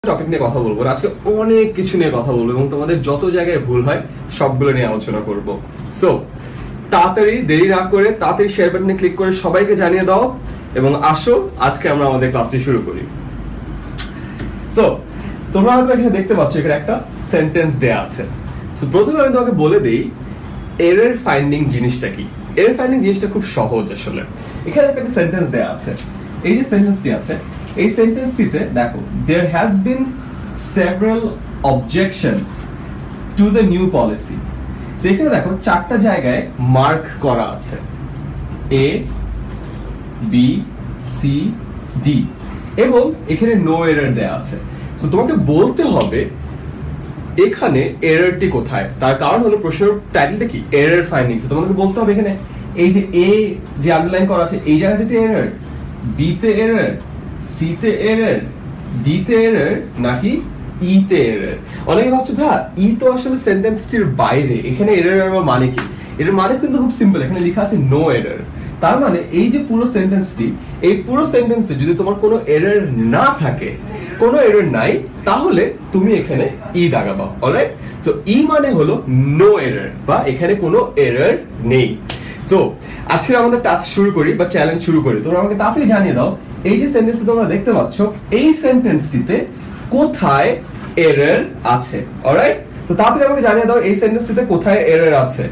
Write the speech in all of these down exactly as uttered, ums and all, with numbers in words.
Topic নিয়ে কথা বলবো আজকে অনেক কিছু নিয়ে কথা বলবো এবং তোমাদের যত জায়গায় ভুল হয় সবগুলো নিয়ে আলোচনা করব। সো তাড়াতাড়ি দেরি না করে তাড়াতাড়ি শেয়ার বাটনে ক্লিক করে সবাইকে জানিয়ে দাও এবং আসো আজকে আমরা আমাদের ক্লাসটি শুরু করি। সো তোমরা হয়তো এখানে দেখতে পাচ্ছ এখানে একটা সেন্টেন্স দেয়া আছে। সো প্রথমে আমি তোমাকে বলে দেই এরর ফাইন্ডিং জিনিসটা কি। এরর ফাইন্ডিং জিনিসটা খুব সহজ আসলে। এখানে একটা সেন্টেন্স দেয়া আছে, এই যে সেন্টেন্সটি আছে এই সেন্টেন্সটিতে দেখো there has been several objections to the new policy। So এখানে দেখো চারটা জায়গায় মার্ক করা আছে এ বি সি ডি এবং এখানে নো এরর দেয়া আছে। সো তোমাকে বলতে হবে এখানে এররটি কোথায়। তার কারণ হলো প্রশ্নের টাইটেলটা কি, এরর ফাইন্ডিং। সো তোমাকে বলতে হবে এখানে এই যে এ যে আন্ডারলাইন করা আছে এই জায়গাটিতে এরর, বি তে এরর, সি তে এরর, ডি তে এরর নাকি ই তে এরর। অনেকে ভাবছে ভাই ই তো আসলে সেন্টেন্সটির বাইরে, এখানে এরর এর মানে কি? এর মানে কিন্তু খুব সিম্পল, এখানে লেখা আছে নো এরর। তার মানে এই যে পুরো সেন্টেন্সটি, এই পুরো সেন্টেন্সে যদি তোমার কোনো এরর না থাকে, কোনো এরর নাই, তাহলে তুমি এখানে ই দাগাবা। অলরাইট, সো ই মানে হলো নো এরর বা এখানে কোনো এরর নেই। সো আজকে আমাদের টাস্ক শুরু করি বা চ্যালেঞ্জ শুরু করি। তোমরা আমাকে তাড়াতাড়ি জানিয়ে দাও এই যে সেন্টেন্সটি তোমরা দেখতে পাচ্ছ এই সেন্টেন্সটিতে কোথায় এরর আছে। অলরাইট, তো তাড়াতাড়ি আমাকে জানিয়ে দাও এই সেন্টেন্সটিতে কোথায় এরর আছে।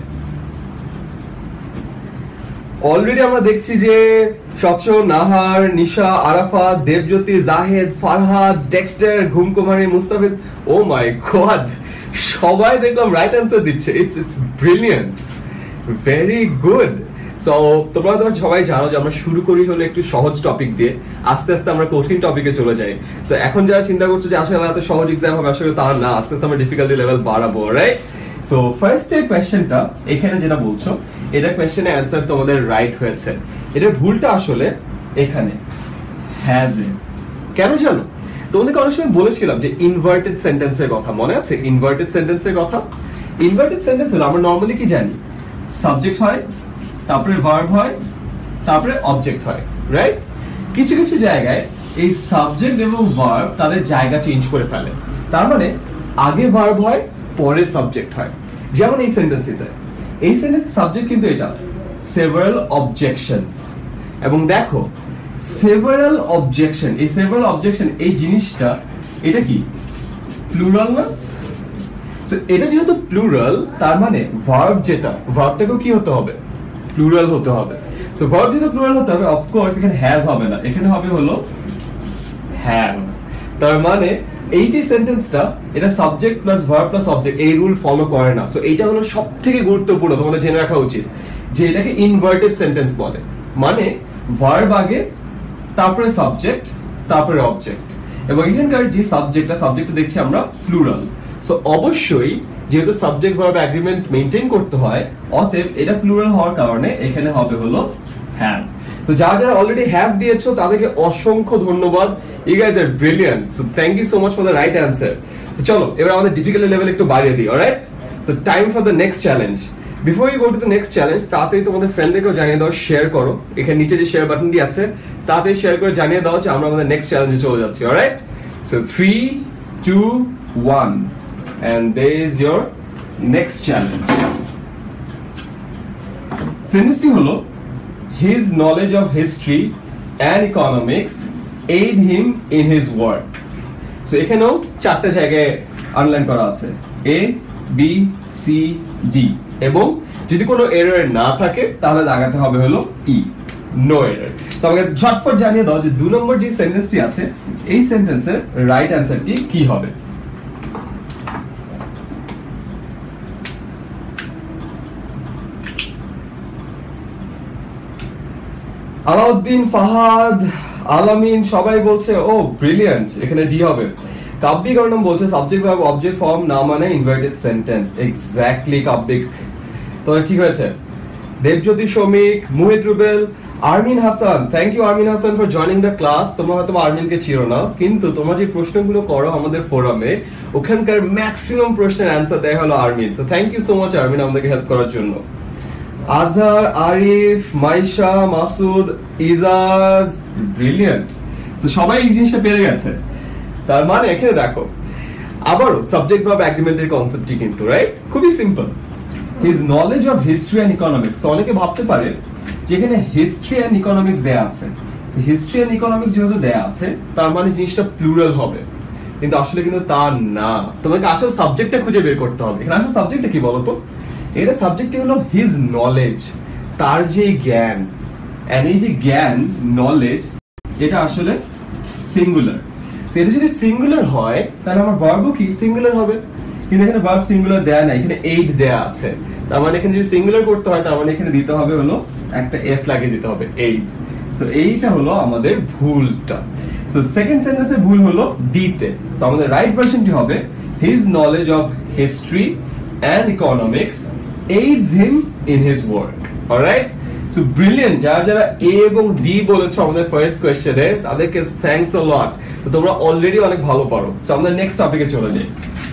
অলরেডি আমরা দেখছি যে স্বচ্ছ, Nahar, Nisha, Arafa, Debjyoti, Zahed, Farhad, Dexter, Ghumkumari, Mustafiz, oh my god, সবাই দেখলাম রাইট অ্যান্সার দিচ্ছে। It's it's brilliant, very good. So তোমরা তোমরা সবাই জানো যে আমরা শুরু করি হলো একটু সহজ টপিক দিয়ে, আস্তে আস্তে আমরা কঠিন টপিকে চলে যাই। সো এখন যারা চিন্তা করছো যে আসলে এত সহজ এক্সাম হবে, আসলে তা না, আস্তে আস্তে আমরা ডিফিকাল্টি লেভেল বাড়াবো। রাইট, সো ফার্স্ট এর কোশ্চেনটা এখানে যেটা বলছো এটা কোশ্চেনের অ্যান্সার তোমাদের রাইট হয়েছে। এটার ভুলটা আসলে এখানে হ্যাজ এ। কেন জানো? তোমাদেরকে অনেক সময় বলেছিলাম যে ইনভার্টেড সেন্টেন্সের কথা, মনে আছে? ইনভার্টেড সেন্টেন্সের কথা। ইনভার্টেড সেন্টেন্স হলো আমরা নরমালি কি জানি, সাবজেক্ট হয়, তারপরে ভার্ব হয়, তারপরে অবজেক্ট হয়। রাইট, কিছু কিছু জায়গায় এই সাবজেক্ট এবং ভার্ব তাদের জায়গা চেঞ্জ করে ফেলে। তার মানে আগে ভার্ব হয়, পরে সাবজেক্ট হয়। যেমন এই সেন্টেন্সটিতে, এই সেন্টেন্সের সাবজেক্ট কিন্তু এটা সেভারাল অবজেকশনস। এবং দেখো সেভারাল অবজেকশন, এই সেভারাল অবজেকশন এই জিনিসটা এটা কি প্লুরাল না? সো এটা যেহেতু প্লুরাল তার মানে ভার্ব যেটা, ভার্বটাকেও কি হতে হবে? প্লুরাল হতে হবে। সো ভার্ব যেহেতু প্লুরাল হতে হবে, অফ কোর্স এখানে হ্যাজ হবে না, এখানে হবে হলো হ্যাভ। তার মানে এই যে সেন্টেন্সটা এটা subject plus verb plus object এই রুল ফলো করে না। সো এইটা হলো সবথেকে গুরুত্বপূর্ণ, তোমাদের জেনে রাখা উচিত যে এটাকে ইনভার্টেড সেন্টেন্স বলে। মানে ভার্ব আগে, তারপরে সাবজেক্ট, তারপরে অবজেক্ট। এবং এখানকার যে সাবজেক্টটা, সাবজেক্টটা দেখছি আমরা প্লুরাল। সো অবশ্যই যেহেতু সাবজেক্ট ভার্ব এগ্রিমেন্ট মেইনটেইন করতে হয়, অতএব এটা প্লুরাল হওয়ার কারণে এখানে হবে হলো হ্যাভ। তো যারা যারা অলরেডি হ্যাভ দিয়েছো তাদেরকে অসংখ্য ধন্যবাদ। You guys are brilliant. So thank you so much for the right answer. তো চলো এবার আমাদের ডিফিকাল্টি লেভেল একটু বাড়িয়ে দিই। Alright, so time for the next challenge. Before you go to the next challenge, তাড়াতাড়ি তোমাদের ফ্রেন্ডদেরকেও জানিয়ে দাও, শেয়ার করো। এখানে নিচে যে শেয়ার বাটনটি আছে তাড়াতাড়ি শেয়ার করে জানিয়ে দাও যে আমরা আমাদের নেক্সট চ্যালেঞ্জে চলে যাচ্ছি। Alright, so three two one and there is your next challenge. Sentence হলো his knowledge of history and economics aid him in his work. So এখানেও চারটা জায়গায় আন্ডারলাইন করা আছে এ বি সি ডি এবং যদি কোনো এরর না থাকে তাহলে লাগাতে হবে হলো ই, নো এরর। তো আমাকে ঝটপট জানিয়ে দাও যে দুই নম্বর যে সেন্টেন্সটি আছে এই সেন্টেন্সের রাইট অ্যান্সারটি কি হবে। আলাউদ্দিন, ফাহাদ, আলামিন সবাই বলছে ও ব্রিলিয়ান্ট, এখানে ডি হবে। কাব্যিক অর্ণব বলছে সাবজেক্ট ভার্ব অবজেক্ট ফর্ম না মানে ইনভার্টেড সেন্টেন্স। এক্স্যাক্টলি কাব্যিক, তো ঠিক হয়েছে। Debjyoti, Sramik, Muhit Rubel, Armin Hasan, thank you Armin Hasan for joining the class. তোমরা হয়তো আরমিনকে চিনো না, কিন্তু তোমরা যে প্রশ্নগুলো করো আমাদের ফোরামে ওখানকার ম্যাক্সিমাম প্রশ্নের অ্যান্সার দেয় হলো Armin. So thank you so much Armin আমাদেরকে হেল্প করার জন্য। আজহার, আরিফ, মাইশা, মাসুদ, ইজাজ, ব্রিলিয়ান্ট। তো সবাই এই জিনিসটা পেরে গেছে। তার মানে এখানে দেখো আবারও সাবজেক্ট ভার্ব এগ্রিমেন্টের কনসেপ্টটি কিন্তু রাইট খুবই simple. His knowledge of history and economics. অনেকে ভাবতে পারে যেখানে হিস্ট্রি এন্ড ইকোনমিক্স দেয়া আছে, হিস্ট্রি এন্ড ইকোনমিক্স যেহেতু দেয়া আছে তার মানে জিনিসটা প্লুরাল হবে, কিন্তু আসলে কিন্তু তা না। তোমাকে আসল সাবজেক্টটা খুঁজে বের করতে হবে। এখানে আসল সাবজেক্টটা কি বলতো? এটা সাবজেক্টটি হলো হিজ নলেজ, তার যে জ্ঞান। এন্ড এই যে জ্ঞান নলেজ এটা আসলে সিঙ্গুলার। এটা যদি সিঙ্গুলার হয় তাহলে আমার ভার্বও কি সিঙ্গুলার হবে, কিন্তু এখানে ভার্ব সিঙ্গুলার দেয়া নাই, এখানে এইট দেয়া আছে। তার মানে এখানে যদি সিঙ্গুলার করতে হয় তার মানে এখানে দিতে হবে হলো একটা এস লাগিয়ে দিতে হবে, এইট। সো এইটা হলো আমাদের ভুলটা। সো সেকেন্ড সেন্টেন্সে ভুল হলো দিতে। সো আমাদের রাইট ভার্সনটি হবে his knowledge of history and economics aids him in his work. Alright, so brilliant. যারা যারা এ এবং ডি বলেছো আমাদের ফার্স্ট কোশ্চেনে তাদেরকে থ্যাঙ্কস আ লট। তো তোমরা অলরেডি অনেক ভালো পারো। সো আমরা নেক্সট টপিকে চলে যাই।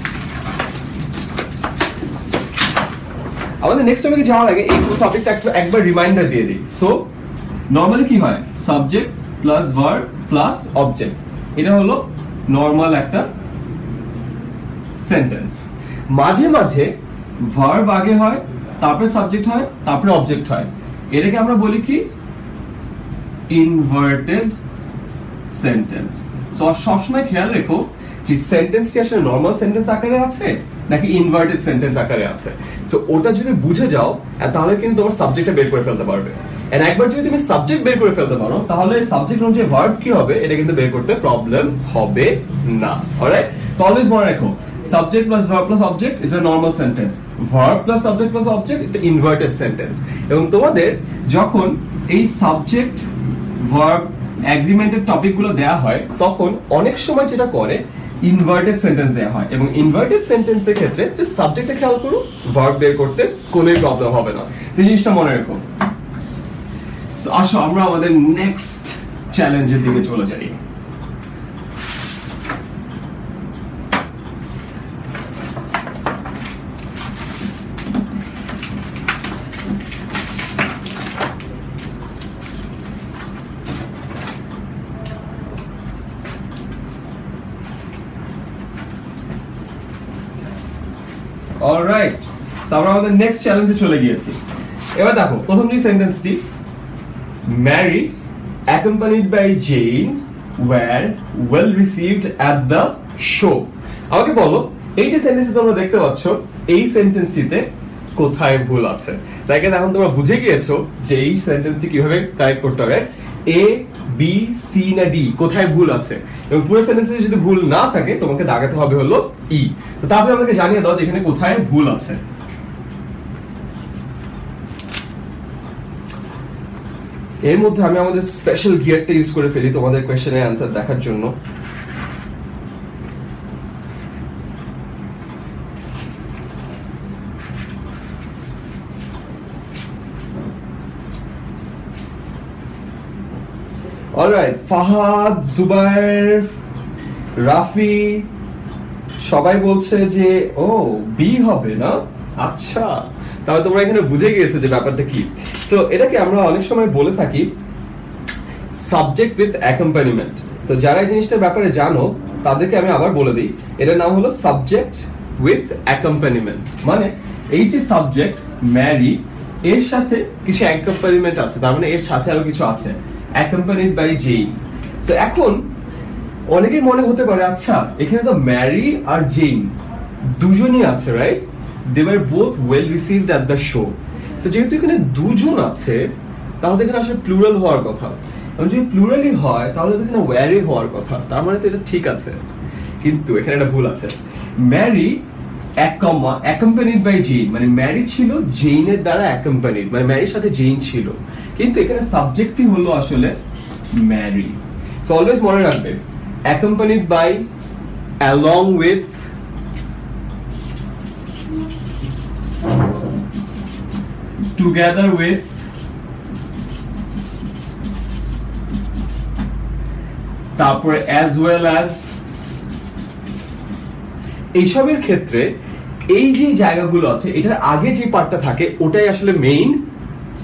আমাদের নেক্সট টপিকে যাওয়ার আগে এই পুরো টপিকটা একবার রিমাইন্ডার দিয়ে দিই। সো নরমালি কি হয়? Subject plus verb plus object, এটা হলো নরমাল একটা সেন্টেন্স। মাঝে মাঝে ভার্ব আগে হয়, তারপরে সাবজেক্ট হয়, তারপরে অবজেক্ট হয়। এটাকে আমরা বলি কি? Inverted sentence. সো সবসময় খেয়াল রেখো যে সেন্টেন্সটি আসলে নরমাল সেন্টেন্স আকারে আছে নাকি ইনভার্টেড সেন্টেন্স আকারে আছে। সো ওটা যদি বুঝে যাও তাহলে কিন্তু তোমার সাবজেক্টটা বের করে ফেলতে পারবে। এন্ড একবার যদি তুমি সাবজেক্ট বের করে ফেলতে পারো তাহলে সাবজেক্ট অনুযায়ী ভার্ব কি হবে এটা কিন্তু বের করতে প্রবলেম হবে না। অলরাইট, সো অলওয়েজ মনে রাখো subject plus verb plus object is a normal sentence, verb plus subject plus object এটা ইনভার্টেড সেন্টেন্স। এবং তোমাদের যখন এই সাবজেক্ট ভার্ব এগ্রিমেন্টের টপিকগুলো দেয়া হয় তখন অনেক সময় যেটা করে ইনভার্টেড সেন্টেন্স দেয়া হয়, এবং ইনভার্টেড সেন্টেন্সের ক্ষেত্রে যে সাবজেক্টটা খেয়াল করো ভার্ব বের করতে কোনো প্রবলেম হবে না। এই জিনিসটা মনে রাখো। সো আসো আমরা আমাদের নেক্সট চ্যালেঞ্জের দিকে চলে যাই। অলরাইট, সো আমরা আমাদের নেক্সট চ্যালেঞ্জে চলে গিয়েছি। এবার দেখো প্রথম যে সেন্টেন্সটি, Mary accompanied by Jane were well received at the show। আমাকে বলো এই যে সেন্টেন্সটি তোমরা দেখতে পাচ্ছ এই সেন্টেন্সটিতে কোথায় ভুল আছে? তাইকে এখন তোমরা বুঝে গিয়েছো যে এই সেন্টেন্সটি কিভাবে টাইপ করতে হবে। এ বি সি না ডি কোথায় ভুল আছে, এবং পুরো সেন্টেন্সে যদি ভুল না থাকে তোমাকে দাগাতে হবে হলো ই। তো তাহলে আমাদেরকে জানিয়ে দাও যে এখানে কোথায় ভুল আছে। এর মধ্যে আমি আমাদের স্পেশাল গিয়ারটা ইউজ করে ফেলি তোমাদের কোশ্চেনের অ্যানসার দেখার জন্য। অলরাইট, ফাহাদ, জুবায়ের, রাফি সবাই বলছে যে ও বি হবে না। আচ্ছা, তাহলে তোমরা এখানে বুঝে গিয়েছো যে ব্যাপারটা কি। সো এটাকে আমরা অনেক সময় বলে থাকি সাবজেক্ট উইথ অ্যাকম্পানিমেন্ট। সো যারা এই জিনিসটার ব্যাপারে জানো তাদেরকে আমি আবার বলে দিই, এটার নাম হলো সাবজেক্ট উইথ অ্যাকম্পানিমেন্ট। মানে এই যে সাবজেক্ট ম্যারি এর সাথে কিছু অ্যাকম্পানিমেন্ট আছে, তার মানে এর সাথে আরো কিছু আছে, অ্যাকম্পানিড বাই জেইন। সো এখন অনেকের মনে হতে পারে আচ্ছা এখানে তো ম্যারি আর জেইন দুজনই আছে, right? They were both well received at the show. So যেহেতু এখানে দুজন আছে তাহলে এখানে আসলে প্লুরাল হওয়ার কথা। এবং যদি প্লুরালই হয় তাহলে তো এখানে ওয়ারে হওয়ার কথা, তার মানে তো এটা ঠিক আছে। কিন্তু এখানে একটা ভুল আছে। ম্যারি অ্যাকম্পানিড বাই জেইন, মানে ম্যারি ছিল জেইনের দ্বারা অ্যাকম্পানিড, মানে ম্যারির সাথে জেইন ছিল, কিন্তু এখানে সাবজেক্টই হলো আসলে ম্যারি। সো অলওয়েজ মনে রাখবে accompanied by, along with, together with, তারপরে as well as, এইসবের ক্ষেত্রে এই যে জায়গাগুলো আছে এটার আগে যে পার্টটা থাকে ওটাই আসলে মেইন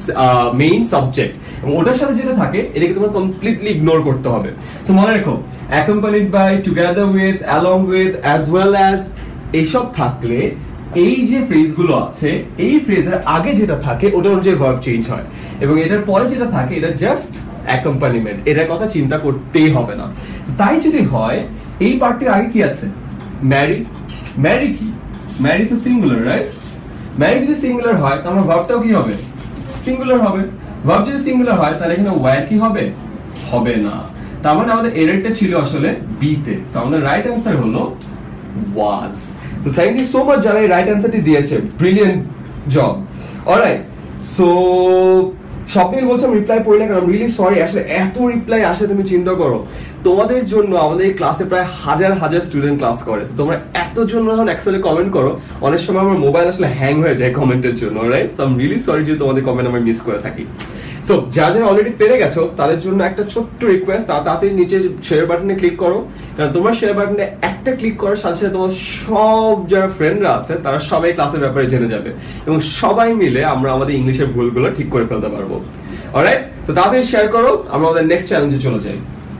মেইন সাবজেক্ট, এবং ওটার সাথে যেটা থাকে এটাকে তোমার কমপ্লিটলি ইগনোর করতে হবে। সো মনে রাখো accompanied by, together with, along with, as well as এইসব থাকলে এই যে ফ্রেজগুলো আছে এই ফ্রেজের আগে যেটা থাকে ওটা অনুযায়ী ভার্ব চেঞ্জ হয় এবং এটার পরে যেটা থাকে এটা জাস্ট অ্যাকম্পানিমেন্ট, এটার কথা চিন্তা করতেই হবে না। তাই যদি হয় এই পার্টটির আগে কি আছে? ম্যারি। ম্যারি কি? ম্যারি তো সিঙ্গুলার, রাইট? ম্যারি যদি সিঙ্গুলার হয় তাহলে ভার্বটাও কি হবে? সিঙ্গুলার হবে। ভার্ব যদি সিঙ্গুলার হয় তাহলে এখানে ওয়্যার কি হবে? হবে না। তার মানে আমাদের এররটা ছিল আসলে বি তে। সো আমাদের রাইট অ্যানসার হলো was. So thank you so much যারা এই রাইট অ্যানসারটি দিয়েছে, brilliant job. Alright, so Swapnil বলছে আমি রিপ্লাই পড়ি না কারণ রিয়েলি সরি, আসলে এত রিপ্লাই আসে তুমি চিন্তা করো। তোমাদের জন্য আমাদের এই ক্লাসে প্রায় হাজার হাজার স্টুডেন্ট ক্লাস করে, তোমরা এতজন যখন একসাথে কমেন্ট করো অনেক সময় আমার মোবাইল আসলে হ্যাং হয়ে যায় কমেন্টের জন্য, right? So I am really sorry যে তোমাদের কমেন্ট আমি মিস করে থাকি। সো যা যারা অলরেডি পেরে গেছো তাদের জন্য একটা ছোট্ট রিকোয়েস্ট, তাড়াতাড়ি নিচে শেয়ার বাটনে ক্লিক করো, কারণ তোমার শেয়ার বাটনে একটা ক্লিক করার সাথে সাথে তোমার সব যারা ফ্রেন্ডরা আছে তারা সবাই ক্লাসের ব্যাপারে জেনে যাবে এবং সবাই মিলে আমরা আমাদের ইংলিশের ভুলগুলো ঠিক করে ফেলতে পারবো। অলরাইট, তো তাড়াতাড়ি শেয়ার করো, আমরা আমাদের নেক্সট চ্যালেঞ্জে চলে যাই।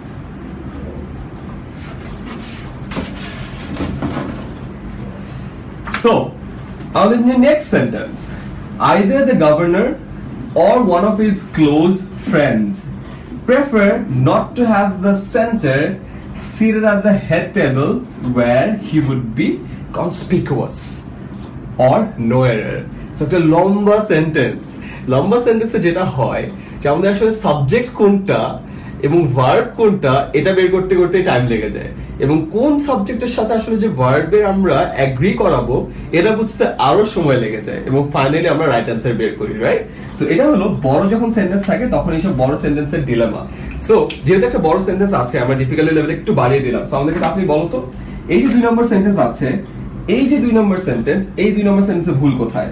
So, আমাদের next sentence, either the governor or one of his close friends prefer not to have the center seated at the head table where he would be conspicuous or no error. So একটা লম্বা sentence, লম্বা সেন্টেন্সে যেটা হয় যে আমাদের আসলে subject কোনটা এবং ভার্ব কোনটা এটা বের করতে করতে টাইম লেগে যায় এবং কোন সাবজেক্টের সাথে আসলে যে ভার্বের আমরা এগ্রি করাবো এটা বুঝতে আরো সময় লেগে যায় এবং ফাইনালি আমরা রাইট অ্যান্সার বের করি, রাইট? সো এটা হলো বড় যখন সেন্টেন্স থাকে তখন এইসব বড় সেন্টেন্সের ডিলেমা। সো যেহেতু একটা বড় সেন্টেন্স আছে আমরা ডিফিকাল্টি লেভেল একটু বাড়িয়ে দিলাম। সো আমাদেরকে আপনি বলো তো এই যে দুই নম্বর সেন্টেন্স আছে, এই যে দুই নম্বর সেন্টেন্স, এই দুই নম্বর সেন্টেন্সে ভুল কোথায়?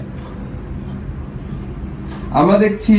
আমরা দেখছি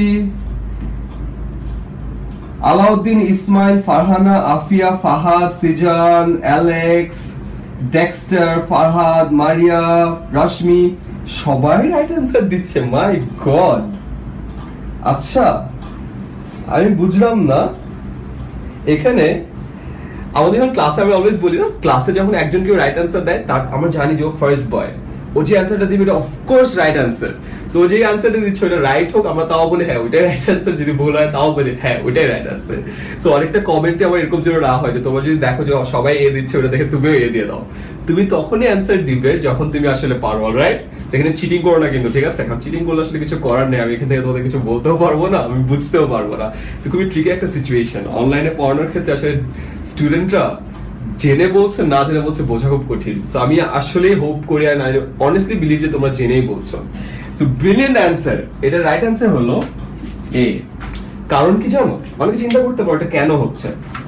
Alauddin, Ismail, Farhana, Afia, Fahad, Sijan, Alex, Dexter, Farhad, Maria, Rashmi সবাই রাইট অ্যান্সার দিচ্ছে। মাই গড, আচ্ছা আমি বুঝলাম না। এখানে আমাদের যখন ক্লাসে আমি অলওয়েজ বলি না, ক্লাসে যখন একজন কেউ রাইট অ্যান্সার দেয় তার আমরা জানি যে ও ফার্স্ট বয়, ও যে অ্যান্সারটা দিবে এটা অফকোর্স রাইট অ্যান্সার। সো ও যে অ্যান্সারটা দিচ্ছে ওটা রাইট হোক আমরা তাও বলি হ্যাঁ ওইটাই রাইট অ্যান্সার, যদি ভুল হয় তাও বলি হ্যাঁ ওইটাই রাইট অ্যান্সার। সো অনেকটা কমেন্টে আমার এরকম যেন না হয় যে তোমরা যদি দেখো যে সবাই এ দিচ্ছে ওটা দেখে তুমিও এ দিয়ে দাও। তুমি তখনই অ্যান্সার দিবে যখন তুমি আসলে পারো, অলরাইট? এখানে চিটিং করো না কিন্তু, ঠিক আছে? কারণ চিটিং করলে আসলে কিছু করার নেই, আমি এখান থেকে তোমাদের কিছু বলতেও পারবো না, আমি বুঝতেও পারবো না। তো খুবই ট্রিকি একটা সিচুয়েশন। অনলাইনে পড়ানোর ক্ষেত্রে আসলে স্টুডেন্টরা জেনে বলছে না জেনে বলছে বোঝা খুব কঠিন। সো আমি আসলেই হোপ করি আর আই অনেস্টলি বিলিভ যে তোমরা জেনেই বলছো। সো ব্রিলিয়ান্ট অ্যান্সার, এটা রাইট অ্যান্সার হলো এ। কারণ কি জানো? অনেকে চিন্তা করতে পারো এটা কেন হচ্ছে।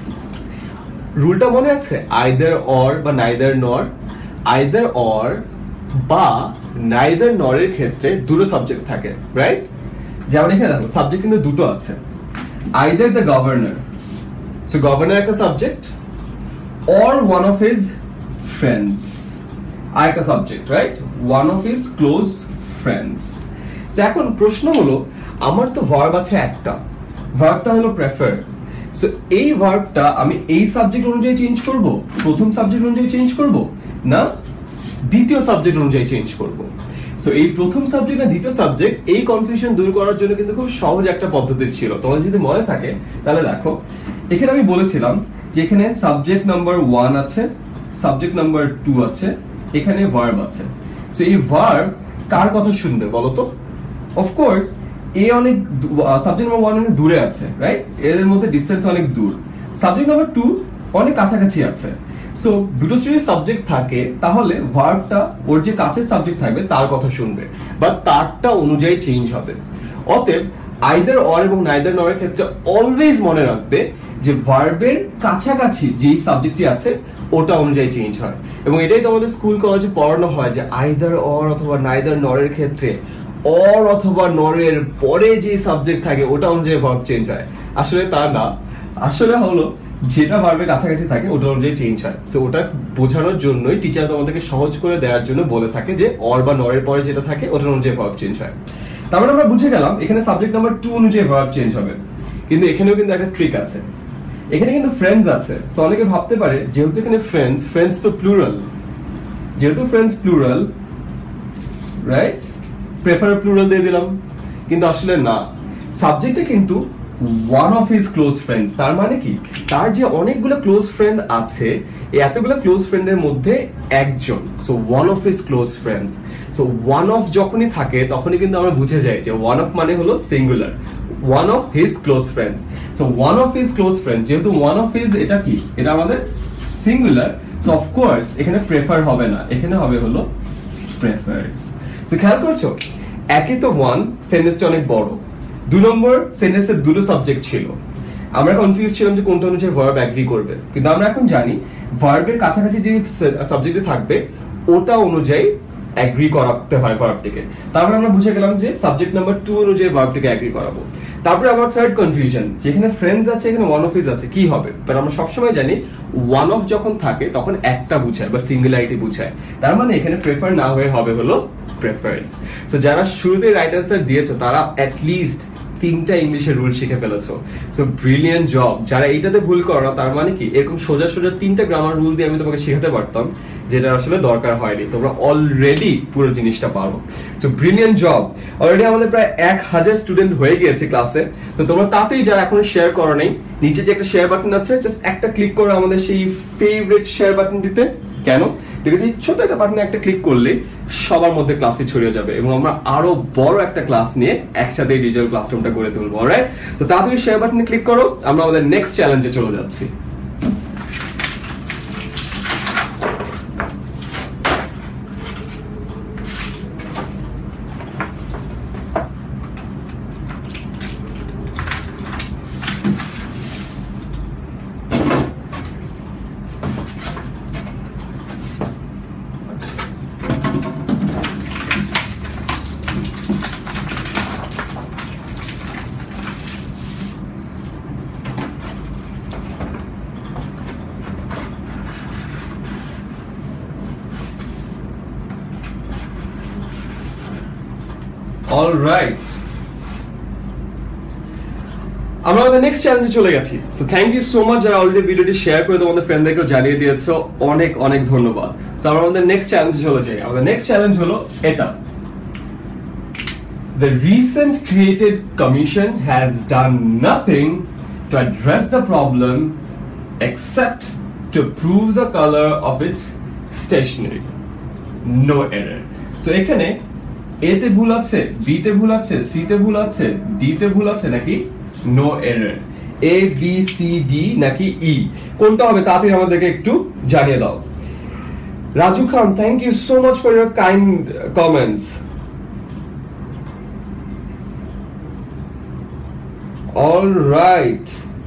রুলটা মনে আছে? আইদার অর বা নাইদার নর। আইদার অর বা নাইদার নরের ক্ষেত্রে দুটো সাবজেক্ট থাকে, রাইট? যেমন এখানে দেখো সাবজেক্ট কিন্তু দুটো আছে, either the governor, so governor একটা subject, or one of his friends আরেকটা subject, right? one of his close friends। এখন প্রশ্ন হলো আমার তো ভার্ব আছে একটা, ভার্বটা হলো প্রেফার। সো এই ভার্বটা আমি এই সাবজেক্ট অনুযায়ী চেঞ্জ করব, প্রথম সাবজেক্ট অনুযায়ী চেঞ্জ করব না দ্বিতীয় সাবজেক্ট অনুযায়ী চেঞ্জ করব? সো এই প্রথম সাবজেক্ট না দ্বিতীয় সাবজেক্ট, এই কনফিউশন দূর করার জন্য কিন্তু খুব সহজ একটা পদ্ধতি ছিল। তোমাদের যদি মনে থাকে তাহলে দেখো এখানে আমি বলেছিলাম যেখানে সাবজেক্ট নাম্বার ওয়ান আছে, সাবজেক্ট নাম্বার টু আছে, এখানে ভার্ব আছে। সো এই ভার্ব কার কথা শুনবে বলো তো? অফকোর্স এ অনেক সাবজেক্ট নাম্বার ওয়ান অনেক দূরে আছে, রাইট? এদের মধ্যে ডিসটেন্স অনেক দূর। সাবজেক্ট নাম্বার টু অনেক কাছাকাছি আছে। সো দুটো যদি সাবজেক্ট থাকে তাহলে ভার্বটা ওর যে কাছের সাবজেক্ট থাকবে তার কথা শুনবে বা তারটা অনুযায়ী চেঞ্জ হবে। অতএব আইদার অর এবং নাইদার নরের ক্ষেত্রে অলওয়েজ মনে রাখবে যে ভার্বের কাছাকাছি যেই সাবজেক্টটি আছে ওটা অনুযায়ী চেঞ্জ হয় এবং এটাই তোমাদের স্কুল কলেজে পড়ানো হয় যে আইদার অর অথবা নাইদার নরের ক্ষেত্রে অর অথবা নরের পরে যে সাবজেক্ট থাকে ওটা অনুযায়ী ভার্ব চেঞ্জ হয়। আসলে তা না, আসলে হলো যেটা ভার্বের কাছাকাছি থাকে ওটা অনুযায়ী চেঞ্জ হয়। সো ওটা বোঝানোর জন্যই টিচার তোমাদেরকে সহজ করে দেওয়ার জন্য বলে থাকে যে অর বা নরের পরে যেটা থাকে ওটা অনুযায়ী ভার্ব চেঞ্জ হয়। তারপরে আমরা বুঝে গেলাম এখানে সাবজেক্ট নাম্বার টু অনুযায়ী ভার্ব চেঞ্জ হবে, কিন্তু এখানেও কিন্তু একটা ট্রিক আছে। এখানে কিন্তু ফ্রেন্ডস আছে, সো অনেকে ভাবতে পারে যেহেতু এখানে ফ্রেন্ডস ফ্রেন্ডস তো প্লুরাল, যেহেতু friends plural right, prefer plural দিয়ে দিলাম, কিন্তু আসলে না, সাবজেক্টে কিন্তু one of his close friends, তার মানে কি তার যে অনেকগুলো ক্লোজ ফ্রেন্ড আছে, এই এতগুলো ক্লোজ ফ্রেন্ডের মধ্যে একজন, so one of his close friends. So one of যখনই থাকে তখনই কিন্তু আমরা বুঝে যাই যে ওয়ান অফ মানে হলো singular, one of his close friends. So one of his close friends, যেহেতু ওয়ান অফ হিজ এটা কি, এটা আমাদের সিঙ্গুলার, সো অফকোর্স এখানে প্রেফার হবে না, এখানে হবে হলো প্রেফারস। সো খেয়াল করছো, একই তো ওয়ান, সেন্টেন্সটা অনেক বড়। দুই নম্বর সেন্টেন্সের দুটো সাবজেক্ট ছিল, আমরা কনফিউজ ছিলাম যে কোনটা অনুযায়ী ভার্ব অ্যাগ্রি করবে, কিন্তু আমরা এখন জানি ভার্বের কাছাকাছি যে সাবজেক্টে থাকবে ওটা অনুযায়ী অ্যাগ্রি করাতে হয় ভার্বটিকে। তারপরে আমরা বুঝে গেলাম যে সাবজেক্ট নাম্বার টু অনুযায়ী ভার্বটিকে অ্যাগ্রি করাবো। তারপরে আমার থার্ড কনফিউশন, যেখানে ফ্রেন্ডস আছে এখানে ওয়ান অফ হিজ আছে, কি হবে? বাট আমরা সবসময় জানি ওয়ান অফ যখন থাকে তখন একটা বুঝায় বা সিঙ্গুলারিটি বুঝায়, তার মানে এখানে প্রেফার না হয়ে হবে হলো প্রেফারস। তো যারা শুরুতে রাইট অ্যান্সার দিয়েছো তারা অ্যাট লিস্ট তিনটা ইংলিশের রুল শিখে ফেলেছো, সো ব্রিলিয়ান্ট জব। যারা এইটাতে ভুল করো না, তার মানে কি এরকম সোজা সোজা তিনটা গ্রামার রুল দিয়ে আমি তোমাকে শেখাতে পারতাম, যেটা আসলে দরকার হয়নি, তোমরা অলরেডি পুরো জিনিসটা পারো। So brilliant job. অলরেডি আমাদের প্রায় এক হাজার স্টুডেন্ট হয়ে গিয়েছে ক্লাসে, তো তোমরা তাড়াতাড়ি যারা এখনো শেয়ার করো নাই, নিচে যে একটা শেয়ার বাটন আছে জাস্ট একটা ক্লিক করে আমাদের সেই ফেভারিট শেয়ার বাটন দিতে। কেন? দেখেছি ছোট একটা বাটনে একটা ক্লিক করলে সবার মধ্যে ক্লাসে ছড়িয়ে যাবে এবং আমরা আরো বড় একটা ক্লাস নিয়ে একসাথে ডিজিটাল ক্লাসরুমটা গড়ে তুলবো। অলরাইট, তো তাড়াতাড়ি শেয়ার বাটনে ক্লিক করো, আমরা আমাদের নেক্সট চ্যালেঞ্জে চলে যাচ্ছি। অলরাইট, আমরা আমাদের নেক্সট চ্যালেঞ্জে চলে গেছি। So thank you so much যারা অলরেডি ভিডিওটি শেয়ার করে তোমাদের ফ্রেন্ডদেরকে জানিয়ে দিয়েছো, অনেক অনেক ধন্যবাদ। সো আমরা আমাদের নেক্সট চ্যালেঞ্জে চলে যাই। আমাদের নেক্সট চ্যালেঞ্জ হলো এটা, The recent created commission has done nothing to address the problem except to prove the color of its stationery. No error. So এখানে এ তে ভুল আছে, বি তে ভুল আছে, সি তে ভুল আছে, ডি তে ভুল আছে নাকি no error? A B C D নাকি ই, কোনটা হবে তাড়াতাড়ি আমাদেরকে একটু জানিয়ে দাও। Raju Khan, thank you so much for your kind comments. Alright,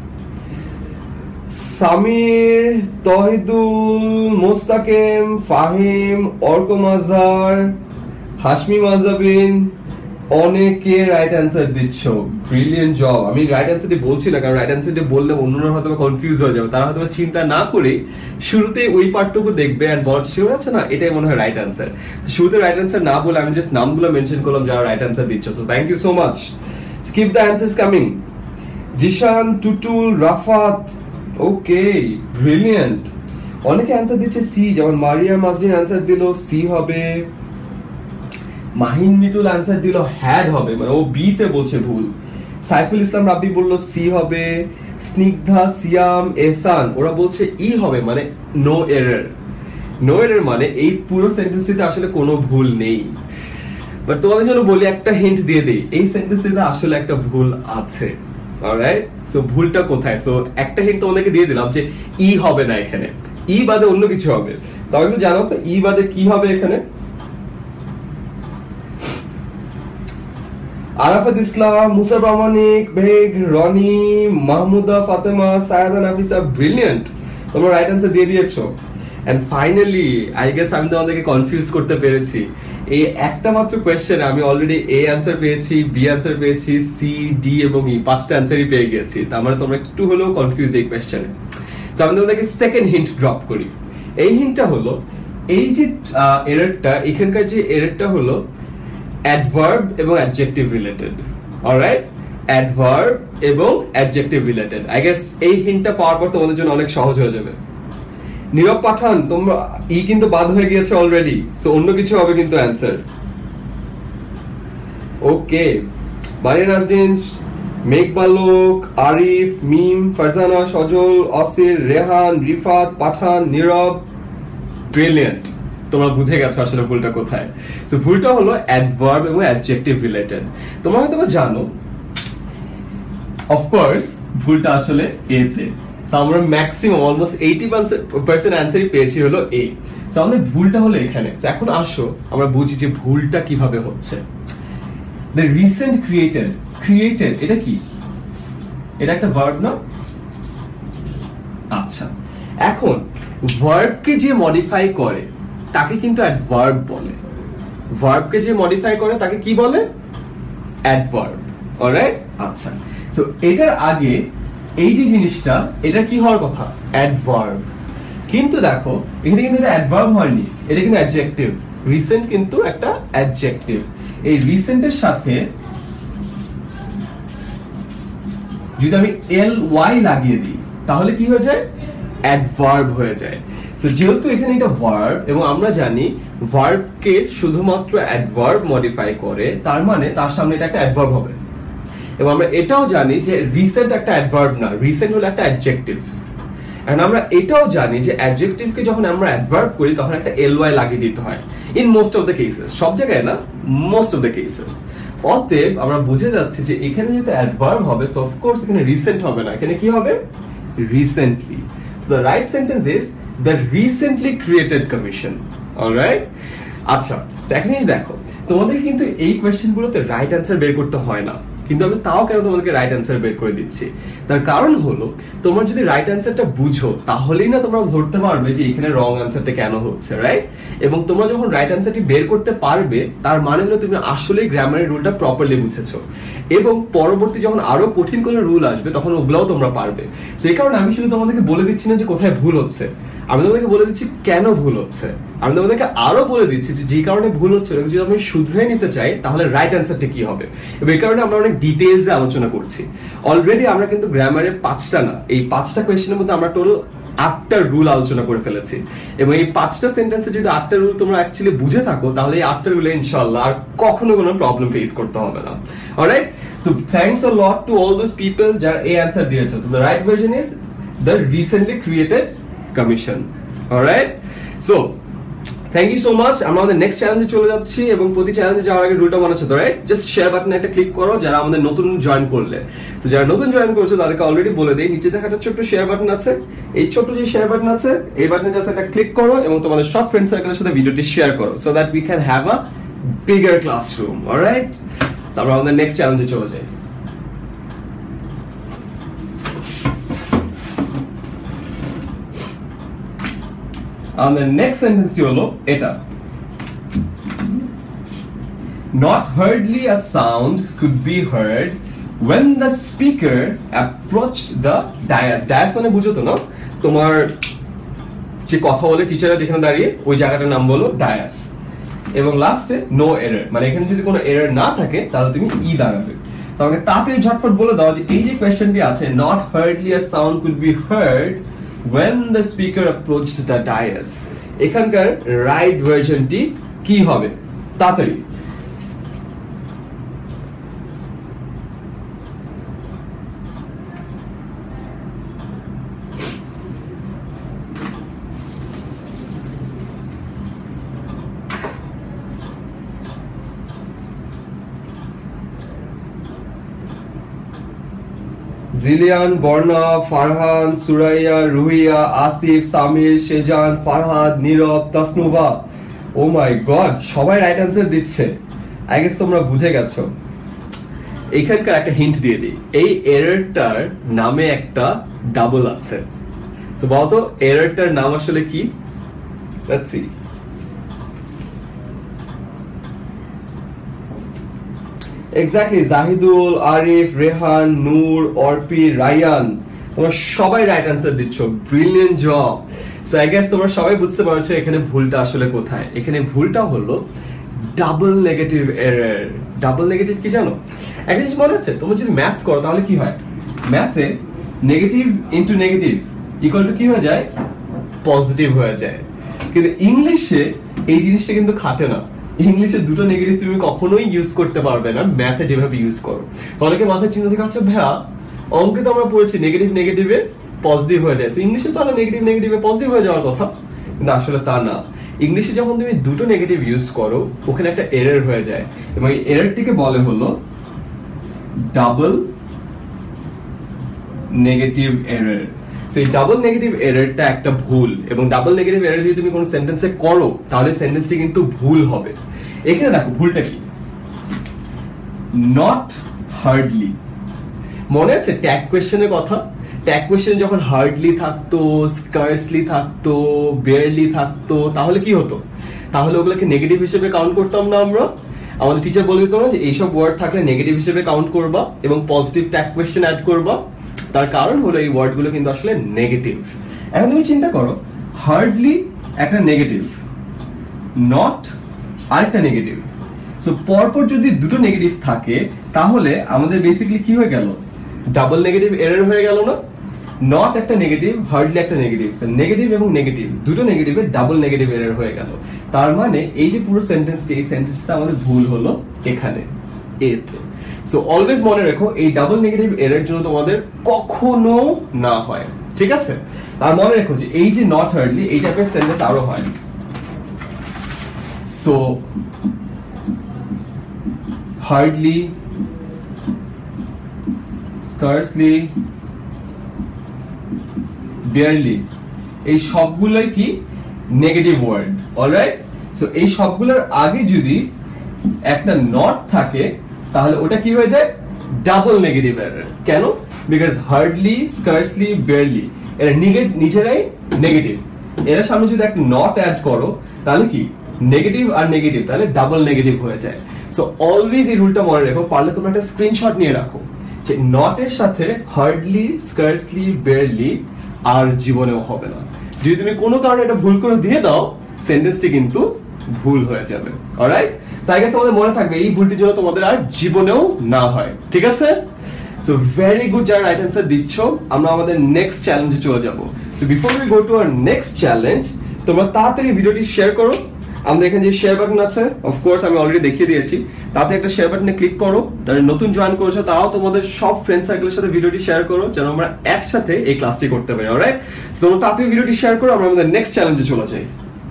Samir, Tohidul, Mostakim, Fahim, Arka Mazhar, Hashmi Majabin, অনেকে রাইট অ্যান্সার দিচ্ছ, ব্রিলিয়ান্ট জব। আমি রাইট অ্যান্সারটি বলছি না, কারণ রাইট অ্যান্সারটি বললে অন্যরা হয়তো কনফিউজ হয়ে যাবে, তারা হয়তো চিন্তা না করে শুরুতে ওই পার্টটুকু দেখবে এন্ড বলার চেষ্টা করে আছে না এটাই মনে হয় রাইট অ্যান্সার। শুরুতে রাইট অ্যান্সার না বলে আমি জাস্ট নামগুলো মেনশন করলাম যারা রাইট অ্যান্সার দিচ্ছ। So thank you so much, keep the answers coming. Zishan, Tutul, Rafat, okay brilliant. অনেকে অ্যান্সার দিচ্ছে সি, যেমন মারিয়া মাজরিন অ্যান্সার দিল সি হবে, মাহিন মিতুল অ্যান্সার দিল হ্যাড হবে, মানে ও বি তে বলছে ভুল। সাইফুল ইসলাম রাব্বি বলল সি হবে, স্নিগ্ধা, সিয়াম, এহসান ওরা বলছে ই হবে, মানে নো এরর। নো এরর মানে এই পুরো সেন্টেন্সটিতে আসলে কোনো ভুল নেই। বাট তোমাদের জন্য বলি, একটা হিন্ট দিয়ে দেই, এই সেন্টেন্সটিতে আসলে একটা ভুল আছে। অলরাইট, সো ভুলটা কোথায়? সো একটা হিন্ট তোমাদেরকে দিয়ে দিলাম যে ই হবে না এখানে, ই বাদে অন্য কিছু হবে। তবে একটু জানো তো ই বাদে কি হবে এখানে? আরাফাত ইসলাম, মুসা প্রামাণিক, বেগ, রনি, মাহমুদা ফাতেমা, সায়াদা নাফিসা, ব্রিলিয়ান্ট, তোমরা রাইট অ্যান্সার দিয়ে দিয়েছো। এন্ড ফাইনালি আই গেস আমি তোমাদেরকে কনফিউজ করতে পেরেছি। এই একটা মাত্র কোয়েশ্চেনে আমি অলরেডি এ অ্যান্সার পেয়েছি, বি অ্যান্সার পেয়েছি, সি, ডি এবং ই পাঁচটা অ্যান্সারই পেয়ে গেছি। তার মানে তোমরা একটু হলেও কনফিউজ এই কোয়েশ্চেনে। তো আমি তোমাদেরকে সেকেন্ড হিন্ট ড্রপ করি। এই হিন্টটা হলো, এই যে এররটা, এখানকার যে এররটা হলো অ্যাডভার্ব এবং অ্যাডজেক্টিভ রিলেটেড। অলরাইট, অ্যাডভার্ব এবং অ্যাডজেক্টিভ রিলেটেড। আই গেস এই হিন্টটা পাওয়ার পর তোমাদের জন্য অনেক সহজ হয়ে যাবে। নীরব পাঠান, তোমরা ই কিন্তু বাদ হয়ে গিয়েছে অলরেডি, সো অন্য কিছু হবে কিন্তু অ্যান্সার। ওকে, বারিয়া নাজরিন, মেঘ বালক, আরিফ, মিম, ফারজানা, সজল, অসির, রেহান, রিফাত, পাঠান, নীরব। ব্রিলিয়েন্ট, তোমরা বুঝে গেছো আসলে ভুলটা কোথায়। তো ভুলটা হলো অ্যাডভার্ব এবং অ্যাডজেক্টিভ রিলেটেড। তোমরা হয়তো জানো, অফকোর্স ভুলটা আসলে এ তে। সো আমরা ম্যাক্সিমাম অলমোস্ট এইটি পার্সেন্ট অ্যান্সারই পেয়েছি হলো এ। সো আমাদের ভুলটা হলো এখানে। সো এখন আসো আমরা বুঝি যে ভুলটা কিভাবে হচ্ছে। দ্য রিসেন্ট ক্রিয়েটেড, ক্রিয়েটেড এটা কি? এটা একটা ভার্ব না? আচ্ছা, এখন ভার্বকে যে মডিফাই করে তাকে কিন্তু অ্যাডভার্ব বলে। ভার্বকে যে মডিফাই করে তাকে কি বলে? অ্যাডভার্ব। অলরাইট, আচ্ছা। সো এটার আগে এই যে জিনিসটা, এটা কি হওয়ার কথা? অ্যাডভার্ব। কিন্তু দেখো এখানে কিন্তু এটা অ্যাডভার্ব হয়নি, এটা কিন্তু অ্যাডজেক্টিভ। রিসেন্ট কিন্তু একটা অ্যাডজেক্টিভ। এই রিসেন্টের সাথে যদি আমি এল ওয়াই লাগিয়ে দিই তাহলে কি হয়ে যায়? অ্যাডভার্ব হয়ে যায়। সো যেহেতু এখানে এটা ভার্ব এবং আমরা জানি ভার্বকে শুধুমাত্র অ্যাডভার্ব মডিফাই করে, তার মানে তার সামনে এটা একটা অ্যাডভার্ব হবে। এবং আমরা এটাও জানি যে রিসেন্ট একটা অ্যাডভার্ব না, রিসেন্ট হলো একটা অ্যাডজেক্টিভ। এন্ড আমরা এটাও জানি যে অ্যাডজেক্টিভকে যখন আমরা অ্যাডভার্ব করি তখন একটা এলওয়াই লাগিয়ে দিতে হয় in most of the cases, সব জায়গায় না, মোস্ট অফ দ্য কেসেস। অতএব আমরা বুঝে যাচ্ছি যে এখানে যেহেতু অ্যাডভার্ব হবে, সো অফ কোর্স এখানে রিসেন্ট হবে না, এখানে কি হবে? Recently. So the right sentence is the recently created commission. Alright, আচ্ছা। একটা জিনিস দেখো, তোমাদের কিন্তু এই কোয়েশ্চেনগুলোতে রাইট অ্যান্সার বের করতে হয় না, কিন্তু আমি তাও কেন তোমাদেরকে রাইট অ্যান্সার বের করে দিচ্ছি, তার কারণ হলো তোমরা যদি রাইট অ্যান্সারটা বুঝো তাহলেই না তোমরা ধরতে পারবে যে এখানে রং অ্যান্সারটা কেন হচ্ছে, রাইট? এবং তোমরা যখন রাইট অ্যান্সারটি বের করতে পারবে তার মানে হলো তুমি আসলেই গ্রামারের রুলটা প্রপারলি বুঝেছো, এবং পরবর্তী যখন আরো কঠিন কোনো রুল আসবে তখন ওগুলাও তোমরা পারবে। সেই কারণে আমি শুধু তোমাদেরকে বলে দিচ্ছি না যে কোথায় ভুল হচ্ছে, আমি তোমাদেরকে বলে দিচ্ছি কেন ভুল হচ্ছে। আমি তোমাদেরকে আরো বলে দিচ্ছি যে যে কারণে ভুল হচ্ছে যদি আমি শুধরে নিতে চাই তাহলে রাইট অ্যান্সারটা কি হবে, এবং এই কারণে আমরা অনেক ডিটেইলসে আলোচনা করছি। অলরেডি আমরা কিন্তু গ্রামারে পাঁচটা না, এই পাঁচটা কোয়েশ্চেনের মধ্যে আমরা টোটাল আটটা রুল আলোচনা করে ফেলেছি, এবং এই পাঁচটা সেন্টেন্সে যদি আটটা রুল তোমরা অ্যাকচুয়ালি বুঝে থাকো তাহলে এই আটটা রুলে ইনশাআল্লাহ আর কখনো কোনো প্রবলেম ফেস করতে হবে না। Alright, so thanks a lot to all those people যারা এই অ্যান্সার দিয়েছে। So the right version is the recently created commission. Alright, so thank you so much. আমরা আমাদের নেক্সট চ্যালেঞ্জে চলে যাচ্ছি, এবং প্রতি চ্যালেঞ্জে যাওয়ার আগে রুলটা মনে হচ্ছে, রাইট? জাস্ট শেয়ার বাটনে একটা ক্লিক করো যারা আমাদের নতুন জয়েন করলে। তো যারা নতুন জয়েন করছো তাদেরকে অলরেডি বলে দেই, নিচে দেখা একটা ছোট্ট শেয়ার বাটন আছে, এই ছোট্ট যে শেয়ার বাটন আছে এই বাটনে জাস্ট একটা ক্লিক করো এবং তোমাদের সব ফ্রেন্ড সার্কেলের সাথে ভিডিওটি শেয়ার করো, so that we can have a bigger classroom. Alright, so আমরা আমাদের নেক্সট চ্যালেঞ্জে চলে যাই। আমাদের নেক্সট সেন্টেন্সটি হলো এটা, not hardly a sound could be heard when the speaker approached the dais. dais মানে বুঝো তো না, তোমার যে কথা বলে টিচাররা যেখানে দাঁড়িয়ে ওই জায়গাটার নাম বলো ডায়াস, এবং লাস্টে নো এরর, মানে এখানে যদি কোনো এরর না থাকে তাহলে তুমি ই দাঁড়াবে। তো আমাকে তাড়াতাড়ি ঝটফট বলে দাও যে এই যে কোয়েশ্চেনটি আছে, not hardly a sound could be heard when the speaker approached the dais, এখানকার রাইট ভার্সনটি কি হবে? তাড়াতাড়ি। Gillian, Borna, Farhan, Suraiya, Ruhiya, Asif, Samir, Shezan, Farhad, Nirob, Tasnuva. Oh my god, সবাই রাইট অ্যান্সার দিচ্ছে। আই গেস তোমরা বুঝে গেছো। এখানকার একটা হিন্ট দিয়ে দিই, এই এররটার নামে একটা ডাবল আছে। তো বলতো এররটার নাম আসলে কি? Let's see. Exactly, Zahidul, Arif, Rehan, Noor, Orpi, Rayan, তোমরা সবাই রাইট অ্যান্সার দিচ্ছ। Brilliant job. So I guess তোমরা সবাই বুঝতে পারছো এখানে ভুলটা আসলে কোথায়। এখানে ভুলটা হলো double negative error. Double negative কি জানো? একটা জিনিস মনে আছে, তোমরা যদি ম্যাথ করো তাহলে কি হয়, ম্যাথে negative into negative equal to কি হয়ে যায়, পজিটিভ হয়ে যায়। কিন্তু ইংলিশে এই জিনিসটা কিন্তু খাটে না। ইংলিশে দুটো নেগেটিভ তুমি কখনোই ইউজ করতে পারবে না ম্যাথে যেভাবে ইউজ করো। তো অনেকে মাথায় চিন্তা থেকে আচ্ছা ভাইয়া অঙ্কে তো আমরা পড়েছি নেগেটিভ নেগেটিভে পজিটিভ হয়ে যায়, ইংলিশে তো নেগেটিভ নেগেটিভে পজিটিভ হয়ে যাওয়ার কথা, কিন্তু আসলে তা না। ইংলিশে যখন তুমি দুটো নেগেটিভ ইউজ করো ওখানে একটা এরর হয়ে যায়, এবং এই এররটিকে বলে হলো ডাবল নেগেটিভ এরর। সো এই ডাবল নেগেটিভ এররটা একটা ভুল, এবং ডাবল নেগেটিভ এরর যদি তুমি কোনো সেন্টেন্সে করো তাহলে সেন্টেন্সটি কিন্তু ভুল হবে। এখানে দেখো ভুলটা কি, নট হার্ডলি। মনে আছে ট্যাগ কোয়েশ্চেনের কথা? ট্যাগ কোয়েশ্চেনে যখন হার্ডলি থাকতো, স্কার্সলি থাকতো, বেয়ারলি থাকতো, তাহলে কি হতো? তাহলে ওগুলোকে নেগেটিভ হিসেবে কাউন্ট করতাম না আমরা? আমাদের টিচার বলে দিত না যে এইসব ওয়ার্ড থাকলে নেগেটিভ হিসেবে কাউন্ট করবা এবং পজিটিভ ট্যাগ কোয়েশ্চেন অ্যাড করবা? তার কারণ হলো এই ওয়ার্ডগুলো কিন্তু আসলে নেগেটিভ। এখন তুমি চিন্তা করো, হার্ডলি একটা নেগেটিভ, নট আরেকটা নেগেটিভ। সো পরপর যদি দুটো নেগেটিভ থাকে তাহলে আমাদের বেসিক্যালি কি হয়ে গেল, ডাবল নেগেটিভ এরর হয়ে গেল না? নট একটা নেগেটিভ, হার্ডলি একটা নেগেটিভ, সো নেগেটিভ এবং নেগেটিভ দুটো নেগেটিভে ডাবল নেগেটিভ এরর হয়ে গেল। তার মানে এই যে পুরো সেন্টেন্সটি, এই সেন্টেন্সটা আমাদের ভুল হলো এখানে এতে। সো অলওয়েজ মনে রেখো এই ডাবল নেগেটিভ এরর জন্য তোমাদের কখনো না হয়, ঠিক আছে? আর মনে রেখো যে এই যে নট হার্ডলি এই টাইপের সেন্টেন্স আরো হয়। সো হার্ডলি, স্কার্সলি, বেয়ারলি, এই সবগুলোই কি নেগেটিভ ওয়ার্ড, অলরাইট? সো এই সবগুলোর আগে যদি একটা নট থাকে তাহলে ওটা কি হয়ে যায়, ডাবল নেগেটিভ এরর। কেন? বিকজ হার্ডলি, স্কার্সলি, বেয়ারলি এরা নিজেরাই নেগেটিভ, এরা সামনে যদি একটা নট অ্যাড করো তাহলে কি নেগেটিভ আর নেগেটিভ তাহলে ডাবল নেগেটিভ হয়ে যায়। সো অলওয়েজ এই রুলটা মনে রাখো, পারলে তোমরা একটা স্ক্রিনশট নিয়ে রাখো যে নটের সাথে হার্ডলি, স্কার্সলি, বেয়ারলি আর জীবনেও হবে না। যদি তুমি কোনো কারণে এটা ভুল করে দিয়ে দাও সেন্টেন্সটি কিন্তু ভুল হয়ে যাবে, অলরাইট? সো আই গেস আমাদের মনে থাকবে এই ভুলটির জন্য তোমাদের আর জীবনেও না হয়, ঠিক আছে? সো ভেরি গুড, যারা রাইট অ্যান্সার দিচ্ছ। আমরা আমাদের নেক্সট চ্যালেঞ্জে চলে যাব। So before we go to our next challenge, তোমরা তাড়াতাড়ি ভিডিওটি শেয়ার করো। আমাদের এখানে যে শেয়ার বাটন আছে, অফকোর্স আমি অলরেডি দেখিয়ে দিয়েছি, তাতে একটা শেয়ার বাটনে ক্লিক করো। যারা নতুন জয়েন করেছো তারাও তোমাদের সব ফ্রেন্ড সার্কেলের সাথে ভিডিওটি শেয়ার করো, যেন আমরা একসাথে এই ক্লাসটি করতে পারি, অলরাইট? তোমরা তাড়াতাড়ি ভিডিওটি শেয়ার করো, আমরা আমাদের নেক্সট চ্যালেঞ্জে চলে যাই।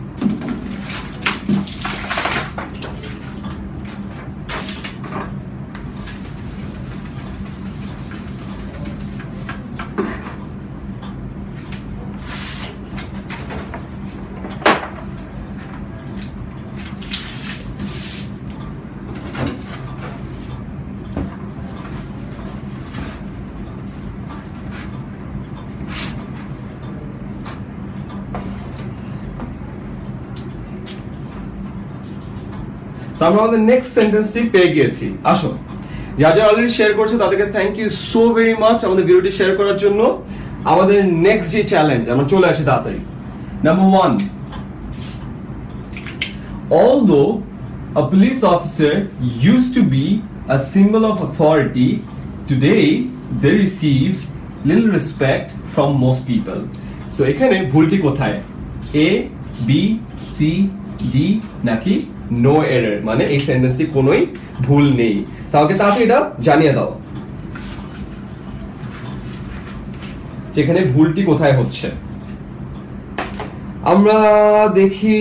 আমরা আমাদের নেক্সট সেন্টেন্সটি পেয়ে গিয়েছি। আসো, যা যা অলরেডি শেয়ার করছো তাদেরকে thank you so very much আমাদের ভিডিওটি শেয়ার করার জন্য। আমাদের নেক্সট যে চ্যালেঞ্জ, আমরা চলে আসি তাড়াতাড়ি। Number one, although a police officer used to be a symbol of authority, today they receive little respect from most people. So এখানে ভুলটি কোথায়, এ, বি, সি, ডি নাকি নো এরর? মানে এই সেন্টেন্সটি কোনোই ভুল নেই। তাহলে তাতে এটা জানিয়ে দাও যেখানে ভুলটি কোথায় হচ্ছে। আমরা দেখি,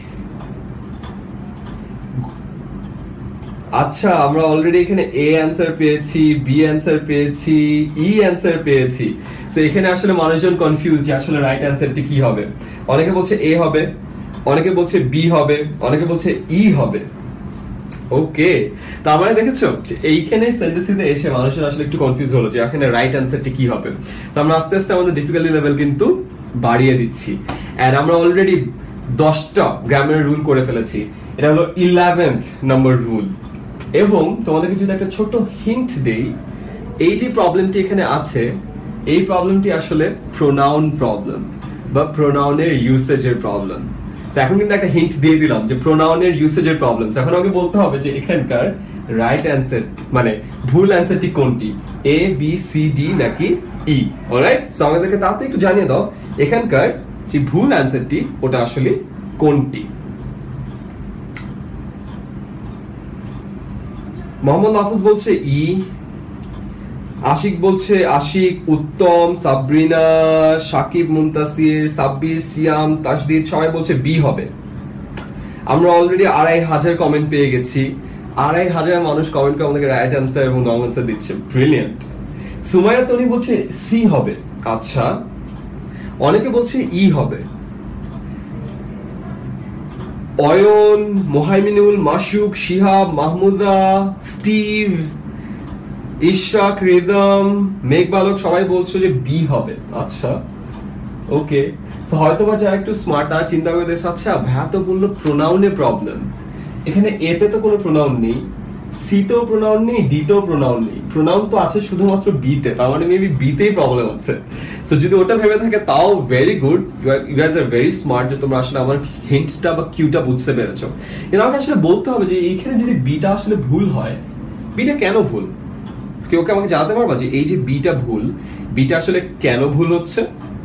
আচ্ছা আমরা অলরেডি এখানে এ অ্যান্সার পেয়েছি, বি অ্যান্সার পেয়েছি, ই অ্যান্সার পেয়েছি। তো এখানে আসলে মানুষজন কনফিউজ যে আসলে রাইট অ্যান্সারটি কি হবে। অনেকে বলছে এ হবে, অনেকে বলছে বি হবে, অনেকে বলছে ই হবে। ওকে, তার মানে দেখেছো এইখানে সেন্টেন্সিতে এসে মানুষজন আসলে একটু কনফিউজ হলো যে এখানে রাইট অ্যান্সারটি কি হবে। তো আমরা আস্তে আস্তে আমাদের ডিফিকাল্টি লেভেল কিন্তু বাড়িয়ে দিচ্ছি। এন্ড আমরা অলরেডি দশটা গ্রামার রুল করে ফেলেছি, এটা হলো ইলেভেন্থ নাম্বার রুল। এবং তোমাদেরকে যদি একটা ছোট হিন্ট দেই, এই যে প্রবলেমটি এখানে আছে এই প্রবলেমটি আসলে প্রোনাউন প্রবলেম বা প্রোনাউনের ইউসেজের প্রবলেম। এখন কিন্তু একটা হিন্ট দিয়ে দিলাম যে প্রোনাউনের ইউসেজের প্রবলেম। এখন আমাকে বলতে হবে যে এখানকার রাইট অ্যান্সার মানে ভুল অ্যান্সারটি কোনটি, এ বি সি ডি নাকি ই। অলরাইট, সো আমাদেরকে তাড়াতাড়ি একটু জানিয়ে দাও এখানকার যে ভুল অ্যান্সারটি ওটা আসলে কোনটি। মোহাম্মদ মাহফুজ বলছে ই, আশিক বলছে আশিক, উত্তম, সাবরিনা, সাকিব, মুনতাসির, সাব্বির, সিয়াম, তাসদিদ সবাই বলছে বি হবে। আমরা অলরেডি আড়াই হাজার কমেন্ট পেয়ে গেছি, আড়াই হাজার মানুষ কমেন্ট করে আমাদেরকে রাইট অ্যান্সার এবং রং অ্যান্সার দিচ্ছে, ব্রিলিয়ান্ট। সুমাইয়া তনি বলছে সি হবে। আচ্ছা, অনেকে বলছে ই হবে। অয়ন, মোহাইমিনুল, মাসুক, শিহাব, মাহমুদা, স্টিভ, ইশরাক, রিদম, মেঘ বালক সবাই বলছো যে বি হবে। আচ্ছা, ওকে, সো হয়তো বা যারা একটু স্মার্ট তারা চিন্তা করে দেখছে, আচ্ছা ভাইয়া তো বললো প্রোনাউনে প্রবলেম, এখানে এতে তো কোনো প্রোনাউন নেই, সি তেও প্রোনাউন নেই, ডি তেও প্রোনাউন নেই, প্রোনাউন তো আছে শুধুমাত্র বি তে, তার মানে মেবি বি তেই প্রবলেম আছে। সো যদি ওটা ভেবে থাকে তাও very good, you are you guys are very smart যে তোমরা আসলে আমার হিন্টটা বা কিউটা বুঝতে পেরেছো। কিন্তু আমাকে আসলে বলতে হবে যে এইখানে যদি বিটা আসলে ভুল হয়, বিটা কেন ভুল? কেউ কে আমাকে জানাতে পারবা যে এই যে বিটা ভুল, বিটা আসলে কেন ভুল হচ্ছে?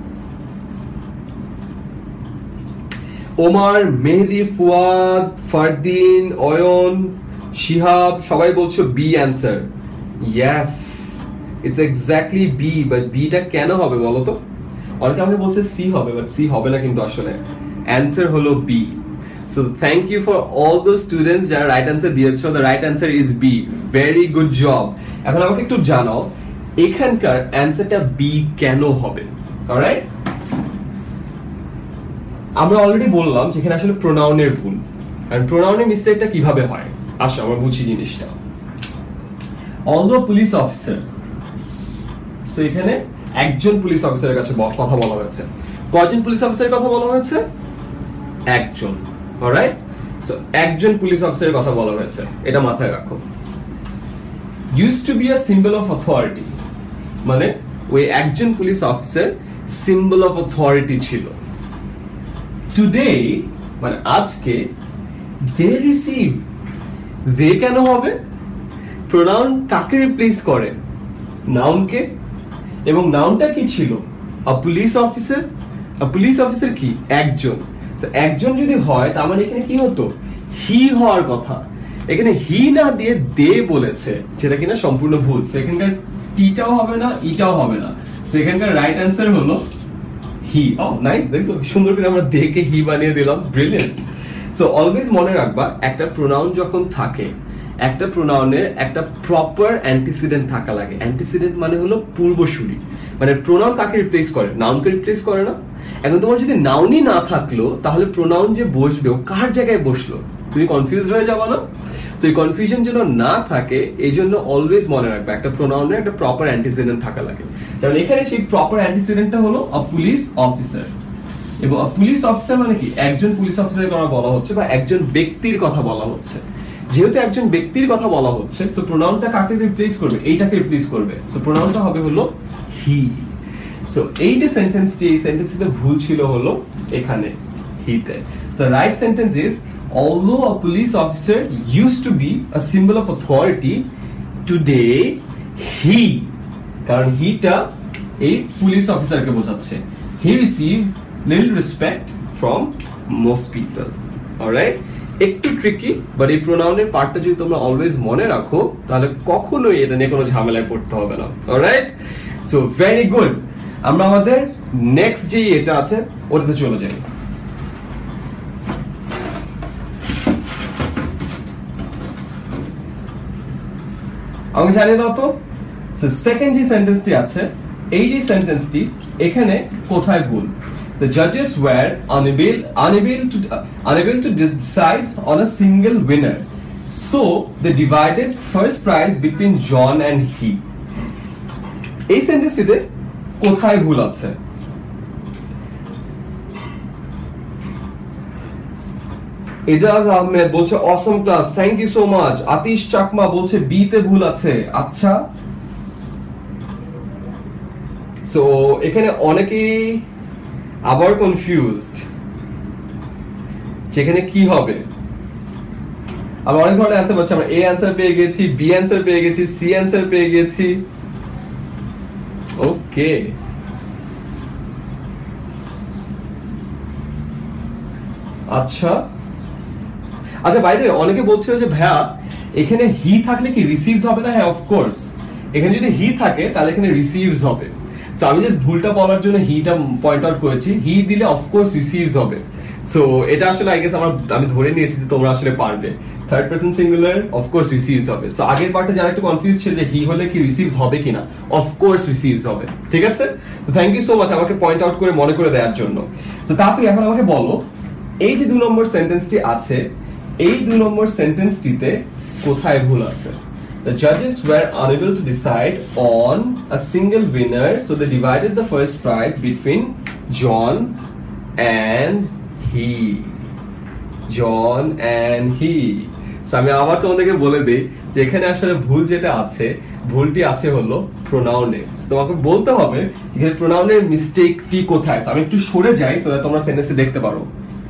ওমার, মেহেদি, ফুয়াদ, ফারদিন, অয়ন, শিহাব সবাই বলছো B answer. Yes, it's exactly B, but বিটা কেন হবে বলো তো? অনেকে আমাকে বলছে সি হবে, বাট সি হবে না কিন্তু আসলে অ্যান্সার হলো B. So thank you for all those students যারা রাইট অ্যান্সার দিয়েছো। The right answer is B, very good job. এখন আমাকে একটু জানাও এখানকার অ্যান্সারটা বি কেন হবে। অলরাইট, আমরা অলরেডি বললাম যেখানে আসলে প্রোনাউনের ভুল, আর প্রোনাউনের মিস্টেকটা কিভাবে হয় আসো আমরা বুঝি জিনিসটা। অলদো পুলিশ অফিসার, সো এখানে একজন পুলিশ অফিসারের কাছে কথা বলা হয়েছে। কয়জন পুলিশ অফিসারের কথা বলা হয়েছে? একজন। অলরাইট, সো একজন পুলিশ অফিসারের কথা বলা হয়েছে, এটা মাথায় রাখো। used to be a symbol of authority, মানে ওই একজন police officer symbol of authority ছিল। টুডে মানে আজকে they receive, দে কেন হবে? প্রোনাউন কাকে রিপ্লেস করে? নাউনকে। এবং নাউনটা কি ছিল? A police officer. A police officer কি? একজন। একজন যদি হয় তার মানে এখানে কি হতো? হি হওয়ার কথা। এখানে হি না দিয়ে দে বলেছে, যেটা কিনা সম্পূর্ণ ভুল। এখানকার টিটাও হবে না, ইটাও হবে না। এখানকার রাইট অ্যান্সার হলো হি। ও নাইস, দেখো সুন্দর করে আমরা দে কে হি বানিয়ে দিলাম, ব্রিলিয়ান্ট। সো অলওয়েজ মনে রাখবা একটা প্রোনাউন যখন থাকে, একটা প্রোনাউনের একটা প্রপার অ্যান্টিসিডেন্ট থাকা লাগে। অ্যান্টিসিডেন্ট মানে হলো পূর্বসূরি, মানে প্রোনাউন কাকে রিপ্লেস করে? নাউনকে রিপ্লেস করে না? এখন তোমার যদি নাউনই না থাকলো তাহলে প্রোনাউন যে বসবে ও কার জায়গায় বসলো, তুমি কনফিউজ হয়ে যাবো না? তো এই কনফিউশন যেন না থাকে এই জন্য অলওয়েজ মনে রাখবে একটা প্রোনাউনের একটা প্রপার অ্যান্টিসিডেন্ট থাকা লাগে। যেমন এখানে সেই প্রপার অ্যান্টিসিডেন্টটা হলো আ পুলিশ অফিসার। এবং পুলিশ অফিসার মানে কি? একজন পুলিশ অফিসারের কথা বলা হচ্ছে বা একজন ব্যক্তির কথা বলা হচ্ছে। যেহেতু একজন ব্যক্তির কথা বলা হচ্ছে, সো প্রোনাউনটা কাকে রিপ্লেস করবে? এইটাকে রিপ্লেস করবে। সো প্রোনাউনটা হবে হলো হি। সো এই যে সেন্টেন্সটি, এই সেন্টেন্সটিতে ভুল ছিল হলো এখানে হিতে। The right sentence is although a police officer used to be a symbol of authority, today he, কারণ হিটা এই পুলিশ অফিসারকে বোঝাচ্ছে, he received little respect from most people. Alright, একটু ট্রিকি, বাট এই প্রোনাউনের পার্টটা যদি তোমরা অলওয়েজ মনে রাখো তাহলে কখনোই এটা নিয়ে কোনো ঝামেলায় পড়তে হবে না। Alright, so very good. আমরা আমাদের নেক্সট যে এটা আছে ওটাতে চলে যাই। আমাকে জানিয়ে দাও তো সেকেন্ড যে সেন্টেন্সটি আছে, এই যে সেন্টেন্সটি এখানে কোথায় ভুল? The judges were unable unable to uh, unable to decide on a single winner, so they divided first prize between John and he. এই সেন্টেন্সটিতে কোথায় ভুল আছে? এজাজ আহমেদ বলছে awesome class, thank you so much. Atish Chakma বলছে বি তে ভুল আছে। আচ্ছা, সো এখানে অনেকেই আবার কনফিউজড। সেখানে কি হবে? আমরা অনেক ধরনের অ্যান্সার পাচ্ছি। আমরা এ অ্যান্সার পেয়ে গেছি, বি অ্যান্সার পেয়ে গেছি, সি অ্যান্সার পেয়ে গেছি। ওকে, আচ্ছা আচ্ছা বাই দ্য ওয়ে, অনেকে বলছিল যে ভাইয়া এখানে হি থাকলে কি রিসিভস হবে না? হ্যাঁ অফকোর্স, এখানে যদি হি থাকে তাহলে এখানে রিসিভস হবে। সো আমি জাস্ট ভুলটা বলার জন্য হিটা পয়েন্ট আউট করেছি। হি দিলে অফকোর্স রিসিভস হবে। সো এটা আসলে আই গেস আমার আমি ধরে নিয়েছি যে তোমরা আসলে পারবে। Third person singular of course receives হবে। সো আগের পার্টে যারা একটু কনফিউজ ছিল যে হি হলে কি রিসিভস হবে কিনা, অফকোর্স রিসিভস হবে। ঠিক আছে, তো থ্যাংক ইউ সো মাচ আমাকে পয়েন্ট আউট করে মনে করে দেওয়ার জন্য। তো তারপরে এখন আমাকে বলো, এই যে দুই নম্বর সেন্টেন্সটি আছে, এই দুই নম্বর সেন্টেন্সটিতে কোথায় ভুল আছে? The judges were unable to decide on a single winner, so they divided the first prize between John and he. John and he. So আমি আবার তোমাদেরকে বলে দিই যে এখানে আসলে ভুল যেটা আছে, ভুলটি আছে হলো প্রোনাউনে। তোমাকে বলতে হবে এখানে প্রোনাউনের মিস্টেকটি কোথায়। আমি একটু সরে যাই সো দ্যাট তোমরা সেন্টেন্সে দেখতে পারো।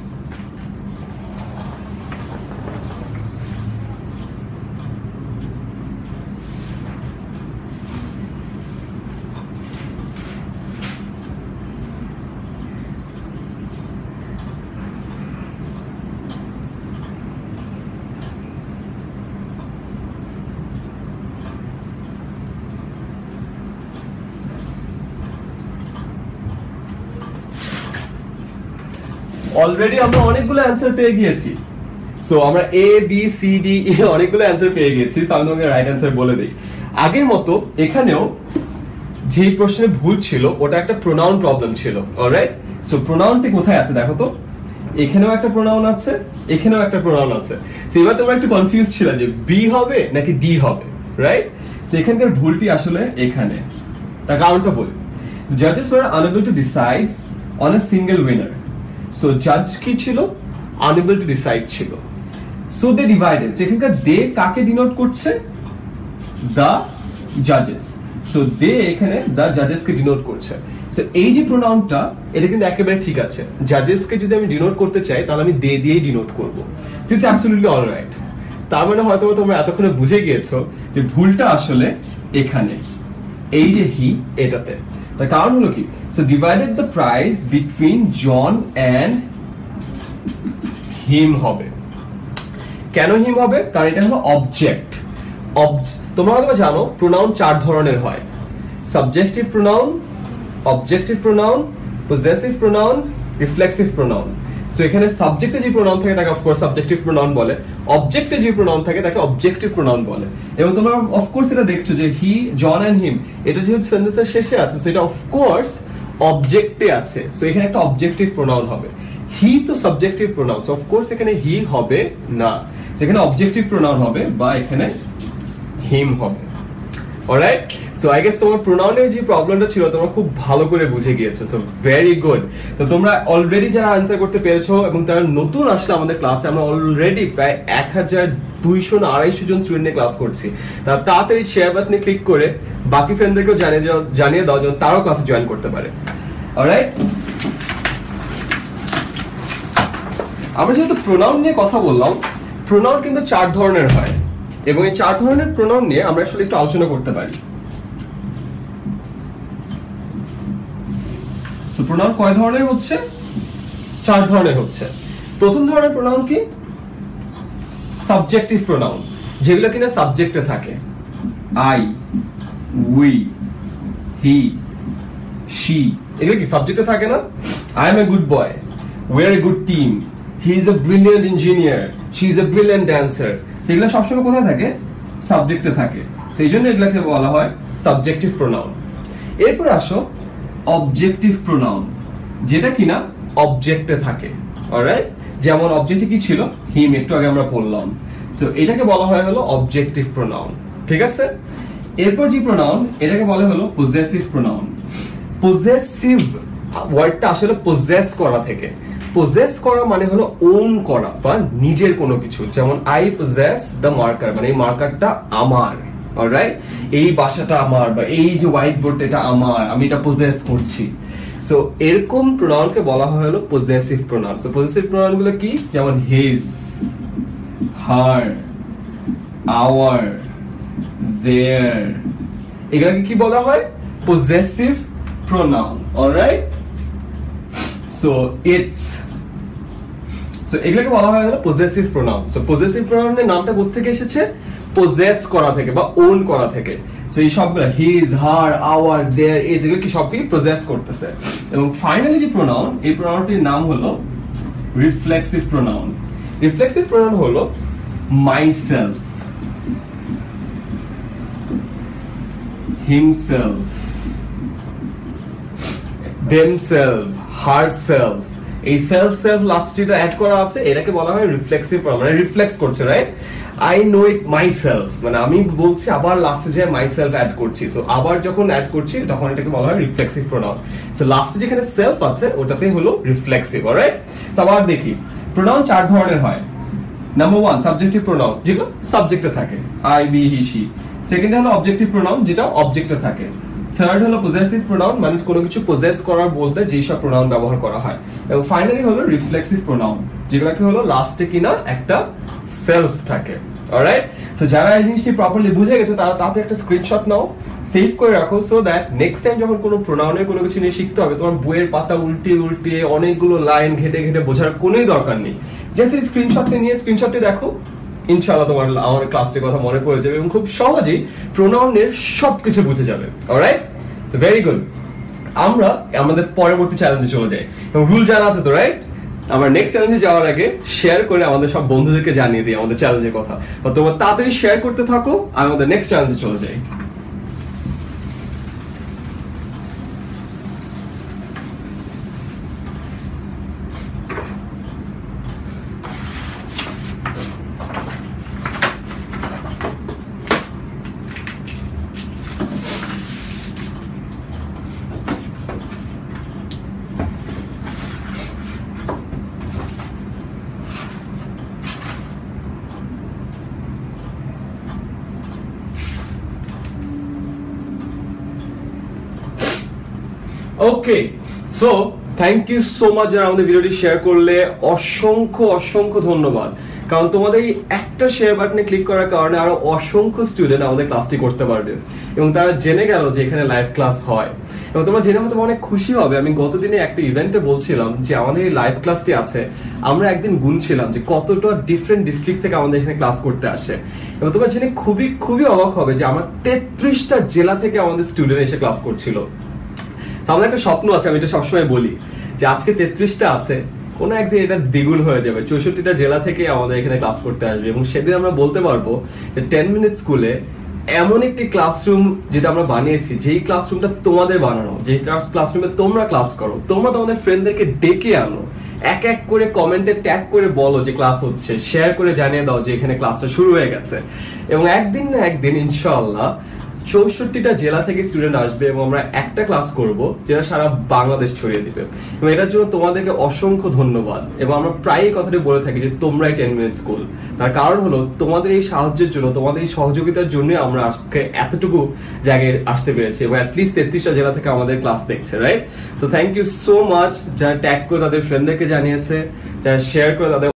অলরেডি আমরা অনেকগুলো অ্যান্সার পেয়ে গিয়েছি। সো আমরা A B C D E অনেকগুলো অ্যান্সার পেয়ে গেছি। সো আমি তোমাকে রাইট অ্যান্সার বলে দিই। আগের মতো এখানেও যে প্রশ্নে ভুল ছিল ওটা একটা প্রোনাউন প্রবলেম ছিল। অলরাইট, সো প্রোনাউনটি কোথায় আছে দেখো তো। এখানেও একটা প্রোনাউন আছে, এখানেও একটা প্রোনাউন আছে। সো এবার তোমরা একটু কনফিউজ ছিল যে বি হবে নাকি ডি হবে, রাইট? সো এখানকার ভুলটি আসলে এখানে। তার কারণটা বলি, জাজেস were unable to decide on a single winner. So জাজ কি ছিল? আনএবল টু ডিসাইড ছিল। সো দে ডিভাইডেড, যেখানকার দে কাকে ডিনোট করছে? দ্য জাজেস। সো দে এখানে দ্য জাজেস কে ডিনোট করছে। সো এই যে প্রোনাউনটা এটা কিন্তু একেবারে ঠিক আছে। জাজেস কে যদি আমি ডিনোট করতে চাই তাহলে আমি দে দিয়েই ডিনোট করব। It's absolutely alright. তার মানে হয়তো তোমরা এতক্ষণে বুঝে গিয়েছো যে ভুলটা আসলে এখানে, এই যে হি এটাতে। তার কারণ হলো কি? So divided the prize between John and him হবে। কেন হিম হবে? কারণ এটা হলো অবজেক্ট। তোমরা হয়তো জানো প্রোনাউন চার ধরনের হয়: subjective pronoun, objective pronoun, possessive pronoun, reflexive pronoun. So এখানে সাবজেক্টে যে প্রোনাউন থাকে তাকে অফকোর্স সাবজেক্টিভ প্রোনাউন বলে, অবজেক্টে যে প্রোনাউন থাকে তাকে অবজেক্টিভ প্রোনাউন বলে। এবং তোমরা অফকোর্স এটা দেখছো যে হি, জন এন্ড হিম এটা যেহেতু সেন্টেন্সের শেষে আছে, সো এটা অফকোর্স অবজেক্টে আছে। সো এখানে একটা অবজেক্টিভ প্রোনাউন হবে। হি তো সাবজেক্টিভ প্রোনাউন, সো অফকোর্স এখানে হি হবে না, সেখানে অবজেক্টিভ প্রোনাউন হবে বা এখানে হিম হবে। অলরাইট, সো আই গেস তোমার প্রোনাউনের যে প্রবলেমটা ছিল তোমরা খুব ভালো করে বুঝে গিয়েছো। So very good. তো তোমরা অলরেডি যারা আনসার করতে পেরেছো এবং তারা নতুন আসলে আমাদের ক্লাসে, আমরা অলরেডি প্রায় এক হাজার দুইশো না আড়াইশো জন স্টুডেন্ট নিয়ে ক্লাস করছি। তা তাড়াতাড়ি শেয়ার বাটনে ক্লিক করে বাকি ফ্রেন্ডদেরকেও জানিয়ে জানিয়ে দাও যেন তারাও ক্লাসে জয়েন করতে পারে। অলরাইট, আমরা যেহেতু প্রোনাউন নিয়ে কথা বললাম, প্রোনাউন কিন্তু চার ধরনের হয় এবং এই চার ধরনের প্রোনাউন নিয়ে আমরা আসলে একটু আলোচনা করতে পারি। সো প্রোনাউন কয় ধরনের হচ্ছে? চার ধরনের হচ্ছে। প্রথম ধরনের প্রোনাউন কি? সাবজেক্টিভ প্রোনাউন, যেগুলো কিনা সাবজেক্টে থাকে। আই, উই, হি, শি, এগুলো কি সাবজেক্টে থাকে না? I am a good boy, we are a good team, he is a brilliant engineer, she is a brilliant dancer. সেগুলো সবসময় কোথায় থাকে? সাবজেক্টে থাকে। সেই জন্য এগুলাকে বলা হয় সাবজেক্টিভ প্রোনাউন। এরপর আসো অবজেক্টিভ প্রোনাউন, যেটা কিনা অবজেক্টে থাকে। অলরাইট, যেমন অবজেক্টে কি ছিল? হিম, একটু আগে আমরা বললাম। সো এটাকে বলা হয় হলো অবজেক্টিভ প্রোনাউন। ঠিক আছে, এরপর যে প্রোনাউন এটাকে বলা হলো পজেসিভ প্রোনাউন। পজেসিভ ওয়ার্ডটা আসলে পজেস করা থেকে। পজেস করা মানে হলো ওন করা বা নিজের কোনো কিছু। যেমন আই পজেস দ্য মার্কার, মানে এই মার্কারটা আমার। অলরাইট, এই বাসাটা আমার বা এই যে হোয়াইট বোর্ডটা এটা আমার, আমি এটা পজেস করছি। সো এরকম প্রোনাউনকে বলা হয় হলো possessive pronoun. So possessive pronoun গুলো কি, যেমন হিজ, হার, আওয়ার, দেয়ার, এগুলোকে কি বলা হয়, possessive pronoun. Alright, so it's, so এগুলোকে বলা হয় হলো পজেসিভ প্রোনাউন। সো পজেসিভ প্রোনাউনের নামটা কোথা থেকে এসেছে, পজেস করা থেকে বা ওন করা থেকে। সো এই সবগুলো হিজ, হার, আওয়ার, দেয়ার, এই যেগুলো কি সবই পজেস করতেছে। এবং ফাইনালি যে প্রোনাউন, এই প্রোনাউনটির নাম হলো রিফ্লেক্সিভ প্রোনাউন। রিফ্লেক্সিভ প্রোনাউন হলো মাইসেলফ, হিমসেলফ, দেমসেলফ, হারসেলফ, এই সেলফ সেলফ লাস্ট যেটা অ্যাড করা আছে এটাকে বলা হয় রিফ্লেক্সিভ প্রোনাউন। মানে রিফ্লেক্স করছে, right, I know it myself, মানে আমি বলছি আবার লাস্টে যে মাইসেলফ অ্যাড করছি, সো আবার যখন অ্যাড করছি তখন এটাকে বলা হয় রিফ্লেক্সিভ প্রোনাউন। সো লাস্টে যেখানে সেলফ আছে ওটাতে হলো রিফ্লেক্সিভ। অলরাইট, সো আবার দেখি প্রোনাউন চার ধরনের হয়। নাম্বার ওয়ান সাবজেক্টিভ প্রোনাউন, যেগুলো সাবজেক্টে থাকে, I, we, he, she. Second হলো অবজেক্টিভ প্রোনাউন, যেটা অবজেক্টে থাকে। থার্ড হলো পজেসিভ প্রোনাউন, মানে কোনো কিছু পজেস করার বলতে যেই সব প্রোনাউন ব্যবহার করা হয়। এবং ফাইনালি হলো রিফ্লেক্সিভ প্রোনাউন, যেগুলোকে হলো লাস্টে কিনা একটা সেলফ থাকে। অলরাইট, সো যারা এই জিনিসটি প্রপারলি বুঝে গেছে তারা তাতে একটা স্ক্রিনশট নাও, সেভ করে রাখো, সো দ্যাট নেক্সট টাইম যখন কোনো প্রোনাউনের কোনো কিছু নিয়ে শিখতে হবে তোমার বইয়ের পাতা উল্টে উল্টে অনেকগুলো লাইন ঘেটে ঘেটে বোঝার কোনোই দরকার নেই। জাস্ট এই স্ক্রিনশটটি নিয়ে স্ক্রিনশটটি দেখো, ইনশাআল্লাহ তোমার আমার ক্লাসটির কথা মনে পড়ে যাবে এবং খুব সহজেই প্রোনাউনের সবকিছু বুঝে যাবে। Alright, so very good. আমরা আমাদের পরবর্তী চ্যালেঞ্জে চলে যাই এবং রুল জানা আছে তো, রাইট? আমরা নেক্সট চ্যালেঞ্জে যাওয়ার আগে শেয়ার করে আমাদের সব বন্ধুদেরকে জানিয়ে দিই আমাদের চ্যালেঞ্জের কথা। তোমরা তাড়াতাড়ি শেয়ার করতে থাকো, আর আমাদের নেক্সট চ্যালেঞ্জে চলে যাই। Okay, so thank you so much যারা আমাদের ভিডিওটি শেয়ার করলে, অসংখ্য অসংখ্য ধন্যবাদ। কারণ তোমাদের এই একটা শেয়ার বাটনে ক্লিক করার কারণে আরো অসংখ্য স্টুডেন্ট আমাদের ক্লাসটি করতে পারবে এবং তারা জেনে গেল যে এখানে লাইভ ক্লাস হয়। এবং তোমরা জেনে হয়তো অনেক খুশি হবে, আমি গতদিনে একটা ইভেন্টে বলছিলাম যে আমাদের এই লাইভ ক্লাসটি আছে, আমরা একদিন গুনছিলাম যে কতটা ডিফারেন্ট ডিস্ট্রিক্ট থেকে আমাদের এখানে ক্লাস করতে আসে। এবং তোমরা জেনে খুবই খুবই অবাক হবে যে আমার তেত্রিশটা জেলা থেকে আমাদের স্টুডেন্ট এসে ক্লাস করছিল। আমাদের একটা স্বপ্ন আছে, আমি এটা সবসময় বলি যে আজকে তেত্রিশটা আছে, কোনো একদিন এটা দ্বিগুণ হয়ে যাবে, চৌষট্টিটা জেলা থেকে আমাদের এখানে ক্লাস করতে আসবে এবং সেদিন আমরা বলতে পারবো যে টেন মিনিট স্কুলে এমন একটি ক্লাসরুম যেটা আমরা বানিয়েছি, যেই ক্লাসরুমটা তোমাদের বানানো, যেই ক্লাসরুমে তোমরা ক্লাস করো, তোমরা তোমাদের ফ্রেন্ডদেরকে ডেকে আনো, এক এক করে কমেন্টে ট্যাগ করে বলো যে ক্লাস হচ্ছে, শেয়ার করে জানিয়ে দাও যে এখানে ক্লাসটা শুরু হয়ে গেছে। এবং একদিন না একদিন ইনশাআল্লাহ চৌষট্টিটা জেলা থেকে স্টুডেন্ট আসবে এবং আমরা একটা ক্লাস করব যেটা সারা বাংলাদেশ ছড়িয়ে দিবে। এবং এটার জন্য তোমাদেরকে অসংখ্য ধন্যবাদ। এবং আমরা প্রায়ই কথাটি বলে থাকি যে তোমরাই টেন মিনিট স্কুল, তার কারণ হলো তোমাদের এই সাহায্যের জন্য, তোমাদের এই সহযোগিতার জন্য আমরা আজকে এতটুকু জায়গায় আসতে পেরেছি এবং অ্যাটলিস্ট তেত্রিশটা জেলা থেকে আমাদের ক্লাস দেখছে, right? So thank you so much যারা ট্যাগ করে তাদের ফ্রেন্ডদেরকে জানিয়েছে, যারা শেয়ার করে তাদের।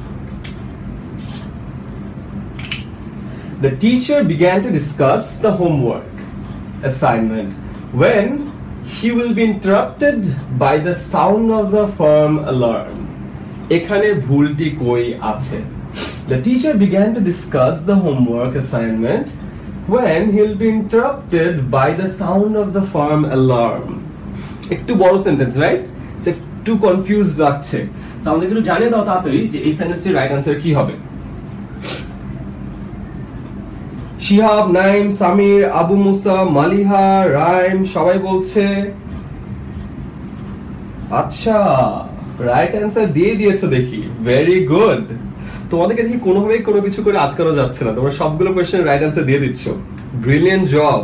The teacher began to discuss the homework assignment when he will be interrupted by the sound of the firm alarm. এখানে ভুলটি কই আছে? The teacher began to discuss the homework assignment when he will be interrupted by the sound of the firm alarm. একটু বড় sentence, right? সে একটু confused লাগছে, আমাদের একটু জানিয়ে দাও তাড়াতাড়ি যে এই সেন্টেন্সের রাইট আনসার কি হবে। শিহাব, নাইম, সামির, আবু মুসা, মালিহা, রাইম সবাই বলছে আচ্ছা রাইট অ্যান্সার দিয়ে দিয়েছো দেখি, ভেরি গুড। তোমাদেরকে দেখি কোনোভাবেই কোনো কিছু করে আটকানো যাচ্ছে না, তোমরা সবগুলো কোয়েশ্চেনের রাইট অ্যান্সার দিয়ে দিচ্ছ, ব্রিলিয়ান্ট জব।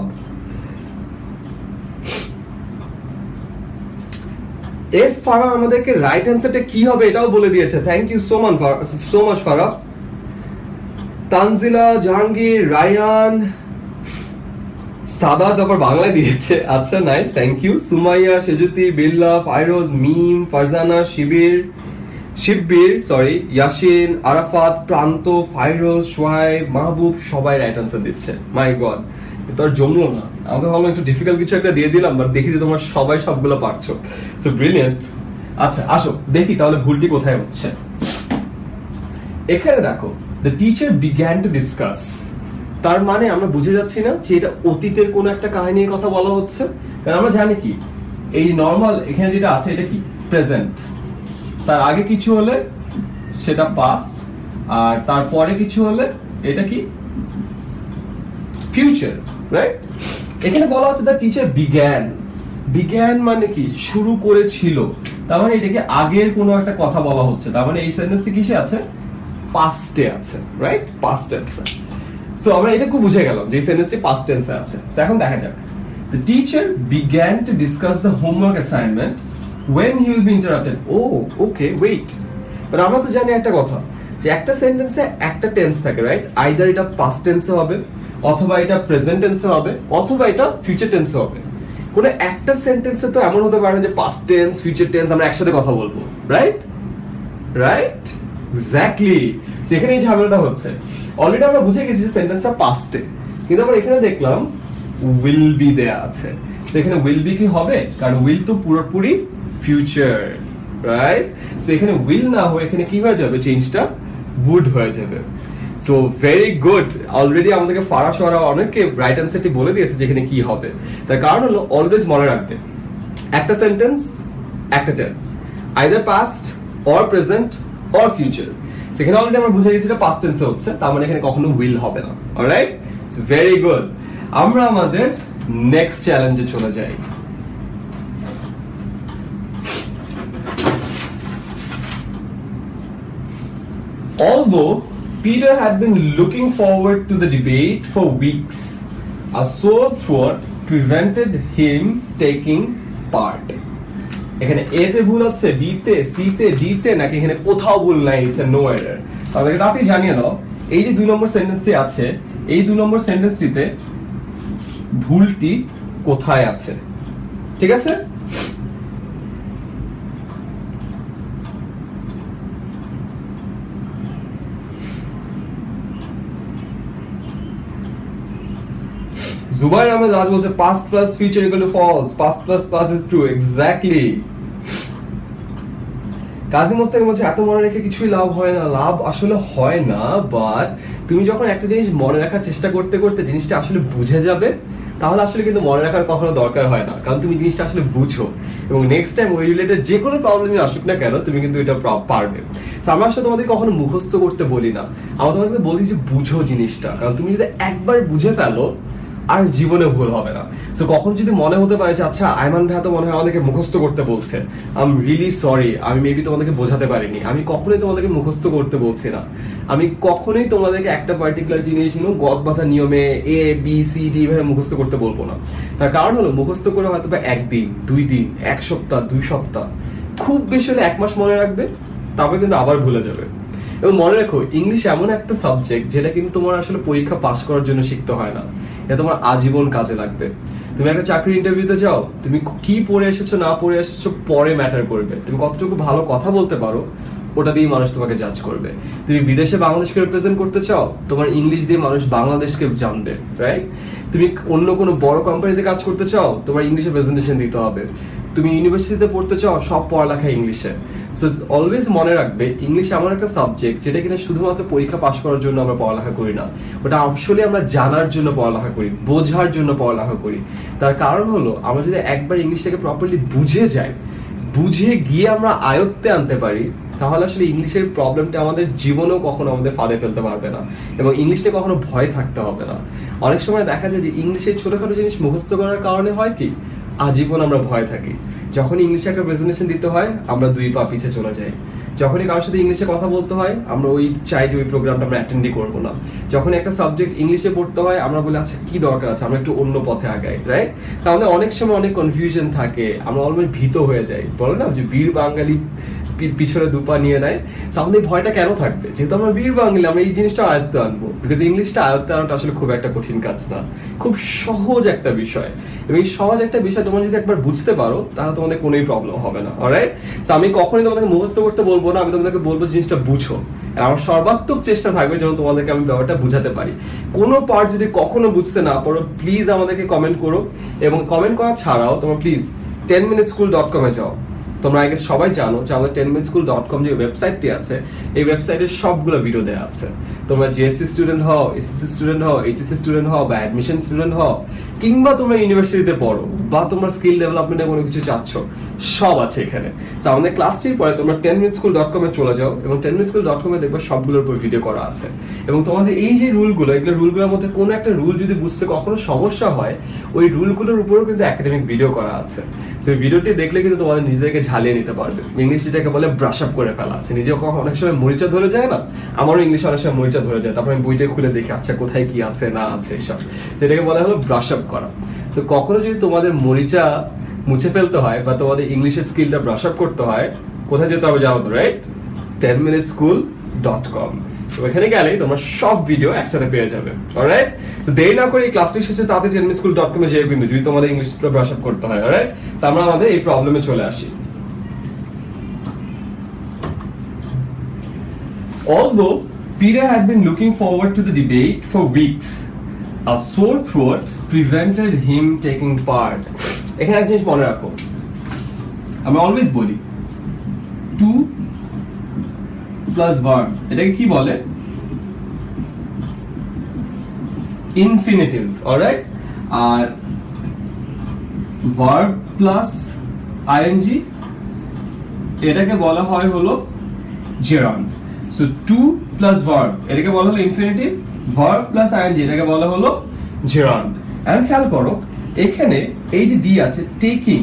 এফ ফারা আমাদেরকে রাইট অ্যান্সারটা কি হবে এটাও বলে দিয়েছে, thank you so much so much Fara. Tanzila, Jahangir, Rayan, Sada তারপর বাংলায় দিয়েছে, আচ্ছা nice, thank you. Sumaiya, Sejuti, Billa, Fairoz, Mim, Farzana, Shibir Shibbir sorry Yasin, Arafat, Pranto, Fairoz, Suhaib, মাহবুব সবাই রাইট আনসার দিচ্ছে। মাই গড, তোর জমলো না, আমাকে ভাবলাম একটু ডিফিকাল্ট কিছু একটা দিয়ে দিলাম, বাট দেখি যে তোমরা সবাই সবগুলো পারছো, সো ব্রিলিয়েন্ট। আচ্ছা আসো দেখি তাহলে ভুলটি কোথায় হচ্ছে। এখানে দেখো the teacher began to discuss, তার মানে আমরা বুঝে যাচ্ছি না যে এটা অতীতের কোন একটা কাহিনীর কথা বলা হচ্ছে, কারণ আমরা জানি কি এই নর্মাল এখানে যেটা আছে এটা কি প্রেজেন্ট, তার আগে কিছু হলে সেটা পাস্ট, আর তারপরে কিছু হলে এটা কি ফিউচার, রাইট? এখানে বলা হচ্ছে দ্য টিচার বিগ্যান, বিগ্যান মানে কি শুরু করেছিল, তার মানে এটাকে আগের কোনো একটা কথা বলা হচ্ছে, তার মানে এই সেন্টেন্সটি কিসে আছে, পাস্টে আছে, রাইট? পাস্ট টেন্সে। সো আমরা এটা খুব বুঝে গেলাম যে এই সেন্টেন্সটি পাস্ট টেন্সে আছে। সো এখন দেখা যাক, the teacher began to discuss the homework assignment when he will be interrupted. oh okay wait, but আমরা তো জানি একটা কথা যে একটা সেন্টেন্সে একটা টেন্স থাকে, রাইট? আইদার এটা পাস্ট টেন্সে হবে, অথবা এটা প্রেজেন্ট টেন্সে হবে, অথবা এটা ফিউচার টেন্সে হবে। কোন একটা সেন্টেন্সে তো এমন হতে পারে যে পাস্ট টেন্স ফিউচার টেন্স আমরা একসাথে কথা বলবো, রাইট? Right, exactly. যেখানে এই ঝামেলাটা হচ্ছে, অলরেডি আমরা বুঝে গেছি যে সেন্টেন্সটা পাস্টে, কিন্তু আমরা এখানে দেখলাম উইল বি দেয়া আছে, সেখানে উইল বি কি হবে, কারণ উইল তো পুরোপুরি ফিউচার, রাইট? সো এখানে উইল না হয়ে এখানে কি হয়ে যাবে, চেঞ্জটা উড হয়ে যাবে। সো ভেরি গুড, অলরেডি আমাদেরকে ফারাস ওরা অনেককে রাইট অ্যান্সারটি বলে দিয়েছে যেখানে কি হবে। তার কারণ হলো অলওয়েজ মনে রাখবে একটা সেন্টেন্স একটা tense, either past or present or future. সেখানে অলরেডি আমরা বুঝে গেছি এটা পাস্ট টেন্সে হচ্ছে, তার মানে এখানে কখনো উইল হবে না, অলরাইট? So very good. আমরা আমাদের নেক্সট চ্যালেঞ্জে চলে যাই। Although Peter had been looking forward to the debate for weeks, a sore throat prevented him taking part. এখানে এ তে ভুল আছে, বি তে, সি তে, ডি তে, নাকি এখানে কোথাও ভুল নাই, ইটস আ নো এরর। তাহলে তাতেই জানিয়ে দাও এই যে দুই নম্বর সেন্টেন্সটি আছে, এই দুই নম্বর সেন্টেন্সটিতে ভুলটি কোথায় আছে, ঠিক আছে? জুবাইর আহমেদ রাজ বলছে past plus future equal to false, past plus past is true, exactly. কাজী মোস্তাক বলছে এত মনে রেখে কিছুই লাভ হয় না, লাভ আসলে হয় না, বাট তুমি যখন একটা জিনিস মনে রাখার চেষ্টা করতে করতে জিনিসটা আসলে বুঝে যাবে, তাহলে আসলে কিন্তু মনে রাখার কখনো দরকার হয় না, কারণ তুমি জিনিসটা আসলে বুঝো, এবং নেক্সট টাইম ওই রিলেটেড যে কোনো প্রবলেমই আসুক না কেন তুমি কিন্তু এটা পারবে। আমরা আসলে তোমাদের কখনো মুখস্থ করতে বলি না, আমরা তোমাদের বলি যে বুঝো জিনিসটা, কারণ তুমি যদি একবার বুঝে ফেলো আর জীবনে ভুল হবে না। সো কখন যদি মনে হতে পারে যে আচ্ছা আয়মান ভাই তো মনে হয় আমাদেরকে মুখস্থ করতে বলছে, আই এম রিয়েলি সরি, আমি মেবি তোমাদেরকে বোঝাতে পারিনি, আমি কখনোই তোমাদেরকে মুখস্থ করতে বলছি না, আমি কখনোই তোমাদেরকে একটা পার্টিকুলার জিনিস গদ বাঁধা নিয়মে এ বি সি ডি ভাবে মুখস্থ করতে বলবো না। তার কারণ হলো মুখস্থ করে হয়তো বা একদিন, দুই দিন, এক সপ্তাহ, দুই সপ্তাহ, খুব বেশি হলে এক মাস মনে রাখবে, তারপরে কিন্তু আবার ভুলে যাবে। এবং মনে রাখো ইংলিশ এমন একটা সাবজেক্ট যেটা কিন্তু তোমার আসলে পরীক্ষা পাস করার জন্য শিখতে হয় না, এটা তোমার আজীবন কাজে লাগবে। তুমি একটা চাকরি ইন্টারভিউতে যাও, তুমি কি পড়ে এসেছো না পড়ে এসেছো পরে ম্যাটার করবে, তুমি কতটুকু ভালো কথা বলতে পারো ওটা দিয়ে মানুষ তোমাকে জাজ করবে। তুমি বিদেশে বাংলাদেশকে রিপ্রেজেন্ট করতে চাও, তোমার ইংলিশ দিয়ে মানুষ বাংলাদেশকে জানবে, রাইট? তুমি অন্য কোনো বড় কোম্পানিতে কাজ করতে চাও, তোমার ইংলিশে প্রেজেন্টেশন দিতে হবে। তুমি ইউনিভার্সিটিতে পড়তে চাও, সব পড়ালেখা ইংলিশে। সো অলওয়েজ মনে রাখবে ইংলিশ এমন একটা সাবজেক্ট যেটা কিনা শুধুমাত্র পরীক্ষা পাস করার জন্য আমরা পড়ালেখা করি না, ওটা আসলে আমরা জানার জন্য পড়ালেখা করি, বোঝার জন্য পড়ালেখা করি। তার কারণ হলো আমরা যদি একবার ইংলিশটাকে প্রপারলি বুঝে যাই, বুঝে গিয়ে আমরা আয়ত্তে আনতে পারি, তাহলে আসলে ইংলিশের প্রবলেমটা আমাদের জীবনেও কখনো আমাদের ফাঁদে ফেলতে পারবে না, এবং ইংলিশে কখনো ভয় থাকতে হবে না। অনেক সময় দেখা যায় যে ইংলিশের ছোটখাটো জিনিস মুখস্থ করার কারণে হয় কি আজীবন আমরা ভয় থাকি। যখন ইংলিশে একটা প্রেজেন্টেশন দিতে হয় আমরা দুই পা পিছে চলে যাই, যখনই কারোর সাথে ইংলিশে কথা বলতে হয় আমরা ওই চাই যে ওই প্রোগ্রামটা আমরা অ্যাটেন্ডই করবো না, যখন একটা সাবজেক্ট ইংলিশে পড়তে হয় আমরা বলি আচ্ছা কি দরকার আছে, আমরা একটু অন্য পথে আগাই, রাইট? তাহলে অনেক সময় অনেক কনফিউশন থাকে, আমরা অলরেডি ভীত হয়ে যাই। বলে না যে বীর বাঙালি পিছনে দুপা নিয়ে নেয়। আমাদের ভয়টা কেন থাকবে? যেহেতু আমরা বীর বাঙালি, আমরা এই জিনিসটা আয়ত্তে আনবো। বিকজ ইংলিশটা আয়ত্তে আনাটা আসলে খুব একটা কঠিন কাজ না, খুব সহজ একটা বিষয়। এবং এই সহজ একটা বিষয় তোমরা যদি একবার বুঝতে পারো তাহলে তোমাদের কোনোই প্রবলেম হবে না। অলরাইট, সো আমি কখনোই তোমাদেরকে মুখস্থ করতে বলবো না, আমি তোমাদেরকে বলবো জিনিসটা বুঝো। আর আমার সর্বাত্মক চেষ্টা থাকবে যেন তোমাদেরকে আমি ব্যাপারটা বুঝাতে পারি। কোনো পার্ট যদি কখনো বুঝতে না পারো প্লিজ আমাদেরকে কমেন্ট করো, এবং কমেন্ট করা ছাড়াও তোমরা please ten minute school dot কমে যাও। তোমরা আগে সবাই জানো যে আমাদের ten minute school dot com যে ওয়েবসাইটটি আছে, এই ওয়েবসাইটে সবগুলো ভিডিও দেওয়া আছে। তোমরা জিএসসি স্টুডেন্ট হও, এসএসসি স্টুডেন্ট হও, এইচএসসি স্টুডেন্ট হও, বা অ্যাডমিশন স্টুডেন্ট হও, কিংবা তোমরা ইউনিভার্সিটিতে পড়ো, বা তোমরা স্কিল ডেভেলপমেন্টে কোনো কিছু চাচ্ছ, সব আছে এখানে। তো আমাদের ক্লাসটির পরে তোমরা টেন মিনিট স্কুল ডট কমে চলে যাও, এবং টেন মিনিট স্কুল ডট কমে দেখবে সবগুলোর উপর ভিডিও করা আছে। এবং তোমাদের এই যে রুলগুলো, এগুলো রুলগুলোর মধ্যে কোনো একটা রুল যদি বুঝতে কখনো সমস্যা হয়, ওই রুলগুলোর উপরেও কিন্তু একাডেমিক ভিডিও করা আছে। সেই ভিডিওটি দেখলে কিন্তু তোমাদের নিজেদেরকে ঝালিয়ে নিতে পারবে। ইংলিশ যেটাকে বলে ব্রাশ আপ করে ফেলা আছে। নিজে অনেক সময় মরিচা ধরে যায় না, আমারও ইংলিশে অনেক সময় মরিচা ধরে যায়, তারপর আমি বইটা খুলে দেখি আচ্ছা কোথায় কি আছে না আছে এসব, যেটাকে বলা হলো ব্রাশ আপ করা। তো কখনো যদি তোমাদের মরিচা মুছে ফেলতে হয় বা তোমাদের ইংলিশের স্কিলটা ব্রাশ আপ করতে হয়, কোথায় যেতে হবে জানো তো, right? Ten minute school dot com. তো এখানে গেলেই তোমরা সব ভিডিও একসাথে পেয়ে যাবে। অলরাইট, তো দেরি না করে এই ক্লাসটি শেষে তাতে টেন মিনিট স্কুল ডট কমে যেয়ে কিন্তু যদি তোমাদের ইংলিশটা ব্রাশ আপ করতে হয়। অলরাইট, তো আমরা আমাদের এই প্রবলেমে চলে আসি। Although Peter had been looking forward to the debate for weeks, a sore throat prevented him taking part. এখানে একটা জিনিস মনে রাখো, আমরা অলওয়েজ বলি টু প্লাস ভার্ব, এটাকে কি বলে? ইনফিনিটিভ। অলরাইট, আর ভার্ব প্লাস আইএনজি এটাকে বলা হয় হলো gerund. So to plus verb এটাকে বলা হলো ইনফিনিটিভ, ভার্ব প্লাস আইএনজি এটাকে বলা হলো জেরান্ড। এখন খেয়াল করো এখানে এই যে ডি আছে, taking,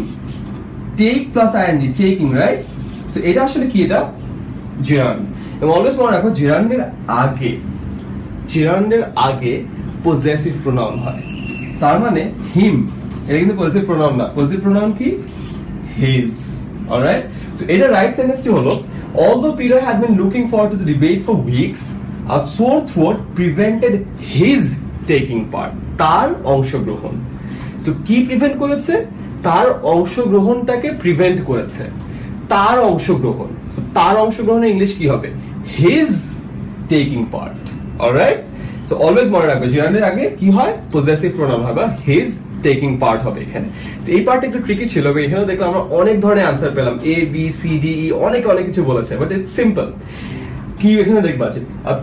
take plus ING, taking, right? So এটা আসলে কি? এটা জেরান্ড। এবং অলওয়েজ মনে রাখো জেরান্ডের আগে, জেরান্ডের আগে পজেসিভ প্রোনাউন হয়। তার মানে হিম, এটা কিন্তু পজেসিভ প্রোনাউন না। পজেসিভ প্রোনাউন কি? হিজ। অলরাইট, সো এটা রাইট সেন্টেন্সটি হলো although Peter had been looking forward to the debate for weeks, a sore throat prevented his taking part. তার অংশগ্রহণ। সো কি প্রিভেন্ট করেছে? তার অংশগ্রহণটাকে প্রিভেন্ট করেছে। তার অংশগ্রহণ, সো তার অংশগ্রহণের ইংলিশ কি হবে? his taking part. Alright, so always মনে রাখবে জিরান্ডের আগে কি হয়? পজেসিভ প্রোনাউন হয় বা his টেকিং পার্ট হবে এখানে। এই পার্ট একটু ট্রিকি ছিল, এখানে দেখলাম আমরা অনেক ধরনের অ্যান্সার পেলাম, A B C D E, অনেক অনেক কিছু বলেছে, বাট ইটস সিম্পল। কি এখানে দেখবা যে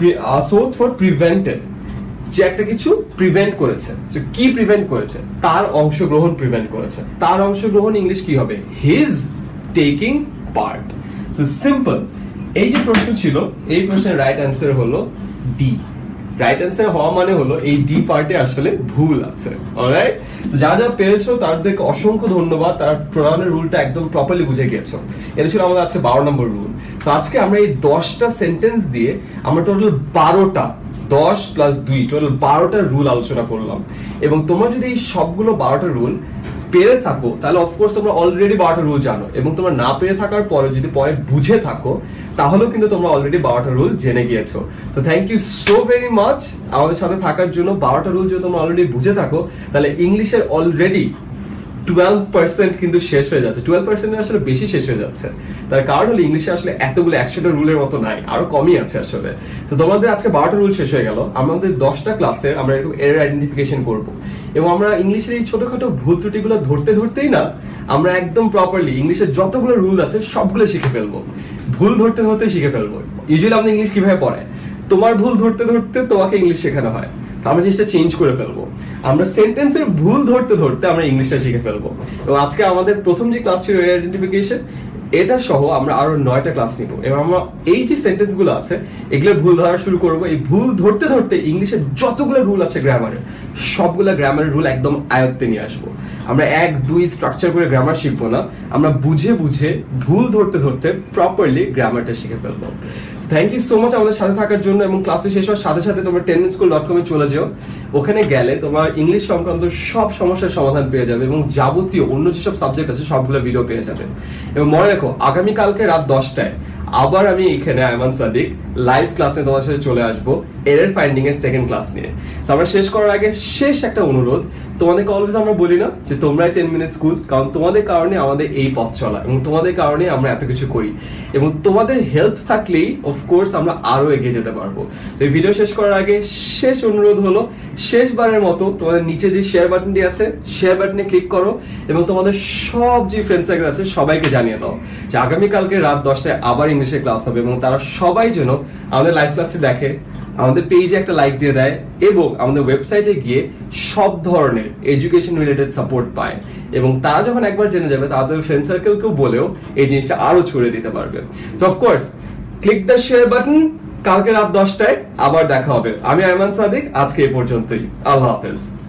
সোথ ফর প্রিভেন্টেড, যে একটা কিছু প্রিভেন্ট করেছে। সো কি প্রিভেন্ট করেছে? তার অংশগ্রহণ প্রিভেন্ট করেছে। তার অংশগ্রহণ ইংলিশ কি হবে? His taking part. So simple. এই যে প্রশ্ন ছিল, এই প্রশ্নের রাইট অ্যান্সার হলো ডি। রাইট অ্যান্সার হওয়া মানে হলো এই ডি পার্টে আসলে ভুল আছে। অলরাইট, তো যা যা পেরেছো তাদেরকে অসংখ্য ধন্যবাদ, তার প্রোনাউনের রুলটা একদম প্রপারলি বুঝে গেছো। এটা ছিল আমাদের আজকে বারো নম্বর রুল। তো আজকে আমরা এই দশটা সেন্টেন্স দিয়ে আমরা টোটাল বারোটা, দশ প্লাস দুই টোটাল বারোটা রুল আলোচনা করলাম। এবং তোমরা যদি এই সবগুলো বারোটা রুল পেরে থাকো তাহলে অফকোর্স তোমরা অলরেডি বারোটা রুল জানো, এবং তোমরা না পেরে থাকার পরে যদি পরে বুঝে থাকো তাহলেও কিন্তু তোমরা অলরেডি বারোটা রুল জেনে গিয়েছো। তো thank you so very much আমাদের সাথে থাকার জন্য। বারোটা রুল যদি তোমরা অলরেডি বুঝে থাকো তাহলে ইংলিশের অলরেডি টুয়েলভ পার্সেন্ট কিন্তু শেষ হয়ে যাচ্ছে। টুয়েলভ পার্সেন্টের আসলে বেশি শেষ হয়ে যাচ্ছে। তার কারণ হলো ইংলিশে আসলে এতগুলো একশোটা রুলের মতো নাই, আরো কমই আছে আসলে। তো তোমাদের আজকে বারোটা রুল শেষ হয়ে গেল। আমাদের দশটা ক্লাসের আমরা এরকম এরর আইডেন্টিফিকেশন করবো, এবং আমরা ইংলিশের এই ছোটখাটো ভুল ত্রুটিগুলো ধরতে ধরতেই না আমরা একদম প্রপারলি ইংলিশের যতগুলো রুল আছে সবগুলো শিখে ফেলবো। ভুল ধরতে ধরতে শিখে ফেলবো। ইউজুয়ালি আমাদের ইংলিশ কিভাবে পড়ায়? তোমার ভুল ধরতে ধরতে তোমাকে ইংলিশ শেখানো হয়। আমরা জিনিসটা চেঞ্জ করে ফেলবো। আমরা সেন্টেন্সের ভুল ধরতে ধরতে আমরা ইংলিশটা শিখে ফেলবো। এবং আজকে আমাদের প্রথম যে ক্লাস ছিল আইডেন্টিফিকেশন, এটা সহ আমরা আরো নয়টা ক্লাস নিব, এবং আমরা এই যে সেন্টেন্স গুলো আছে এগুলো ভুল ধরা শুরু করবো। এই ভুল ধরতে ধরতে ইংলিশের যতগুলো রুল আছে গ্রামারের, সবগুলো গ্রামারের রুল একদম আয়ত্তে নিয়ে আসবো। আমরা এক দুই স্ট্রাকচার করে গ্রামার শিখবো না, আমরা বুঝে বুঝে ভুল ধরতে ধরতে প্রপারলি গ্রামারটা শিখে ফেলবো। থ্যাংক ইউ সো মাচ আমাদের সাথে থাকার জন্য, এবং ক্লাসে শেষ হওয়ার সাথে সাথে তোমরা টেন মিনিট স্কুল ডট কমে চলে যাও। ওখানে গেলে তোমার ইংলিশ সংক্রান্ত সব সমস্যার সমাধান পেয়ে যাবে এবং যাবতীয় অন্য যেসব সাবজেক্ট আছে সবগুলো ভিডিও পেয়ে যাবে। এবং মনে রাখো আগামীকালকে রাত দশটায় আবার আমি এখানে আয়মান সাদিক লাইভ ক্লাসে তোমার সাথে চলে আসবো এরর ফাইন্ডিং এর সেকেন্ড ক্লাস নিয়ে। আমরা শেষ করার আগে শেষ একটা অনুরোধ, তোমাদেরকে অলওয়েজ আমরা বলি না যে তোমরাই টেন মিনিট স্কুল, কারণ তোমাদের কারণে আমাদের এই পথ চলা এবং তোমাদের কারণে আমরা এত কিছু করি, এবং তোমাদের হেল্প থাকলেই অফকোর্স আমরা আরো এগিয়ে যেতে পারবো। তো এই ভিডিও শেষ করার আগে শেষ অনুরোধ হলো, শেষবারের মতো তোমাদের নিচে যে শেয়ার বাটনটি আছে শেয়ার বাটনে ক্লিক করো এবং তোমাদের সব যে ফ্রেন্ড সার্কেল আছে সবাইকে জানিয়ে দাও যে আগামীকালকে রাত দশটায় আবার ইংলিশে ক্লাস হবে, এবং তারা সবাই যেন আমাদের লাইভ ক্লাসটি দেখে, আমাদের পেজে একটা লাইক দিয়ে দেয় এবং আমাদের ওয়েবসাইটে গিয়ে সব ধরনের এডুকেশন রিলেটেড সাপোর্ট পায়। এবং তারা যখন একবার জেনে যাবে তাদের ফ্রেন্ড সার্কেলকেও বলেও এই জিনিসটা আরো ছড়িয়ে দিতে পারবে। So of course click the share button. কালকে রাত দশটায় আবার দেখা হবে। আমি আয়মান সাদিক, আজকে এই পর্যন্তই। আল্লাহ হাফেজ।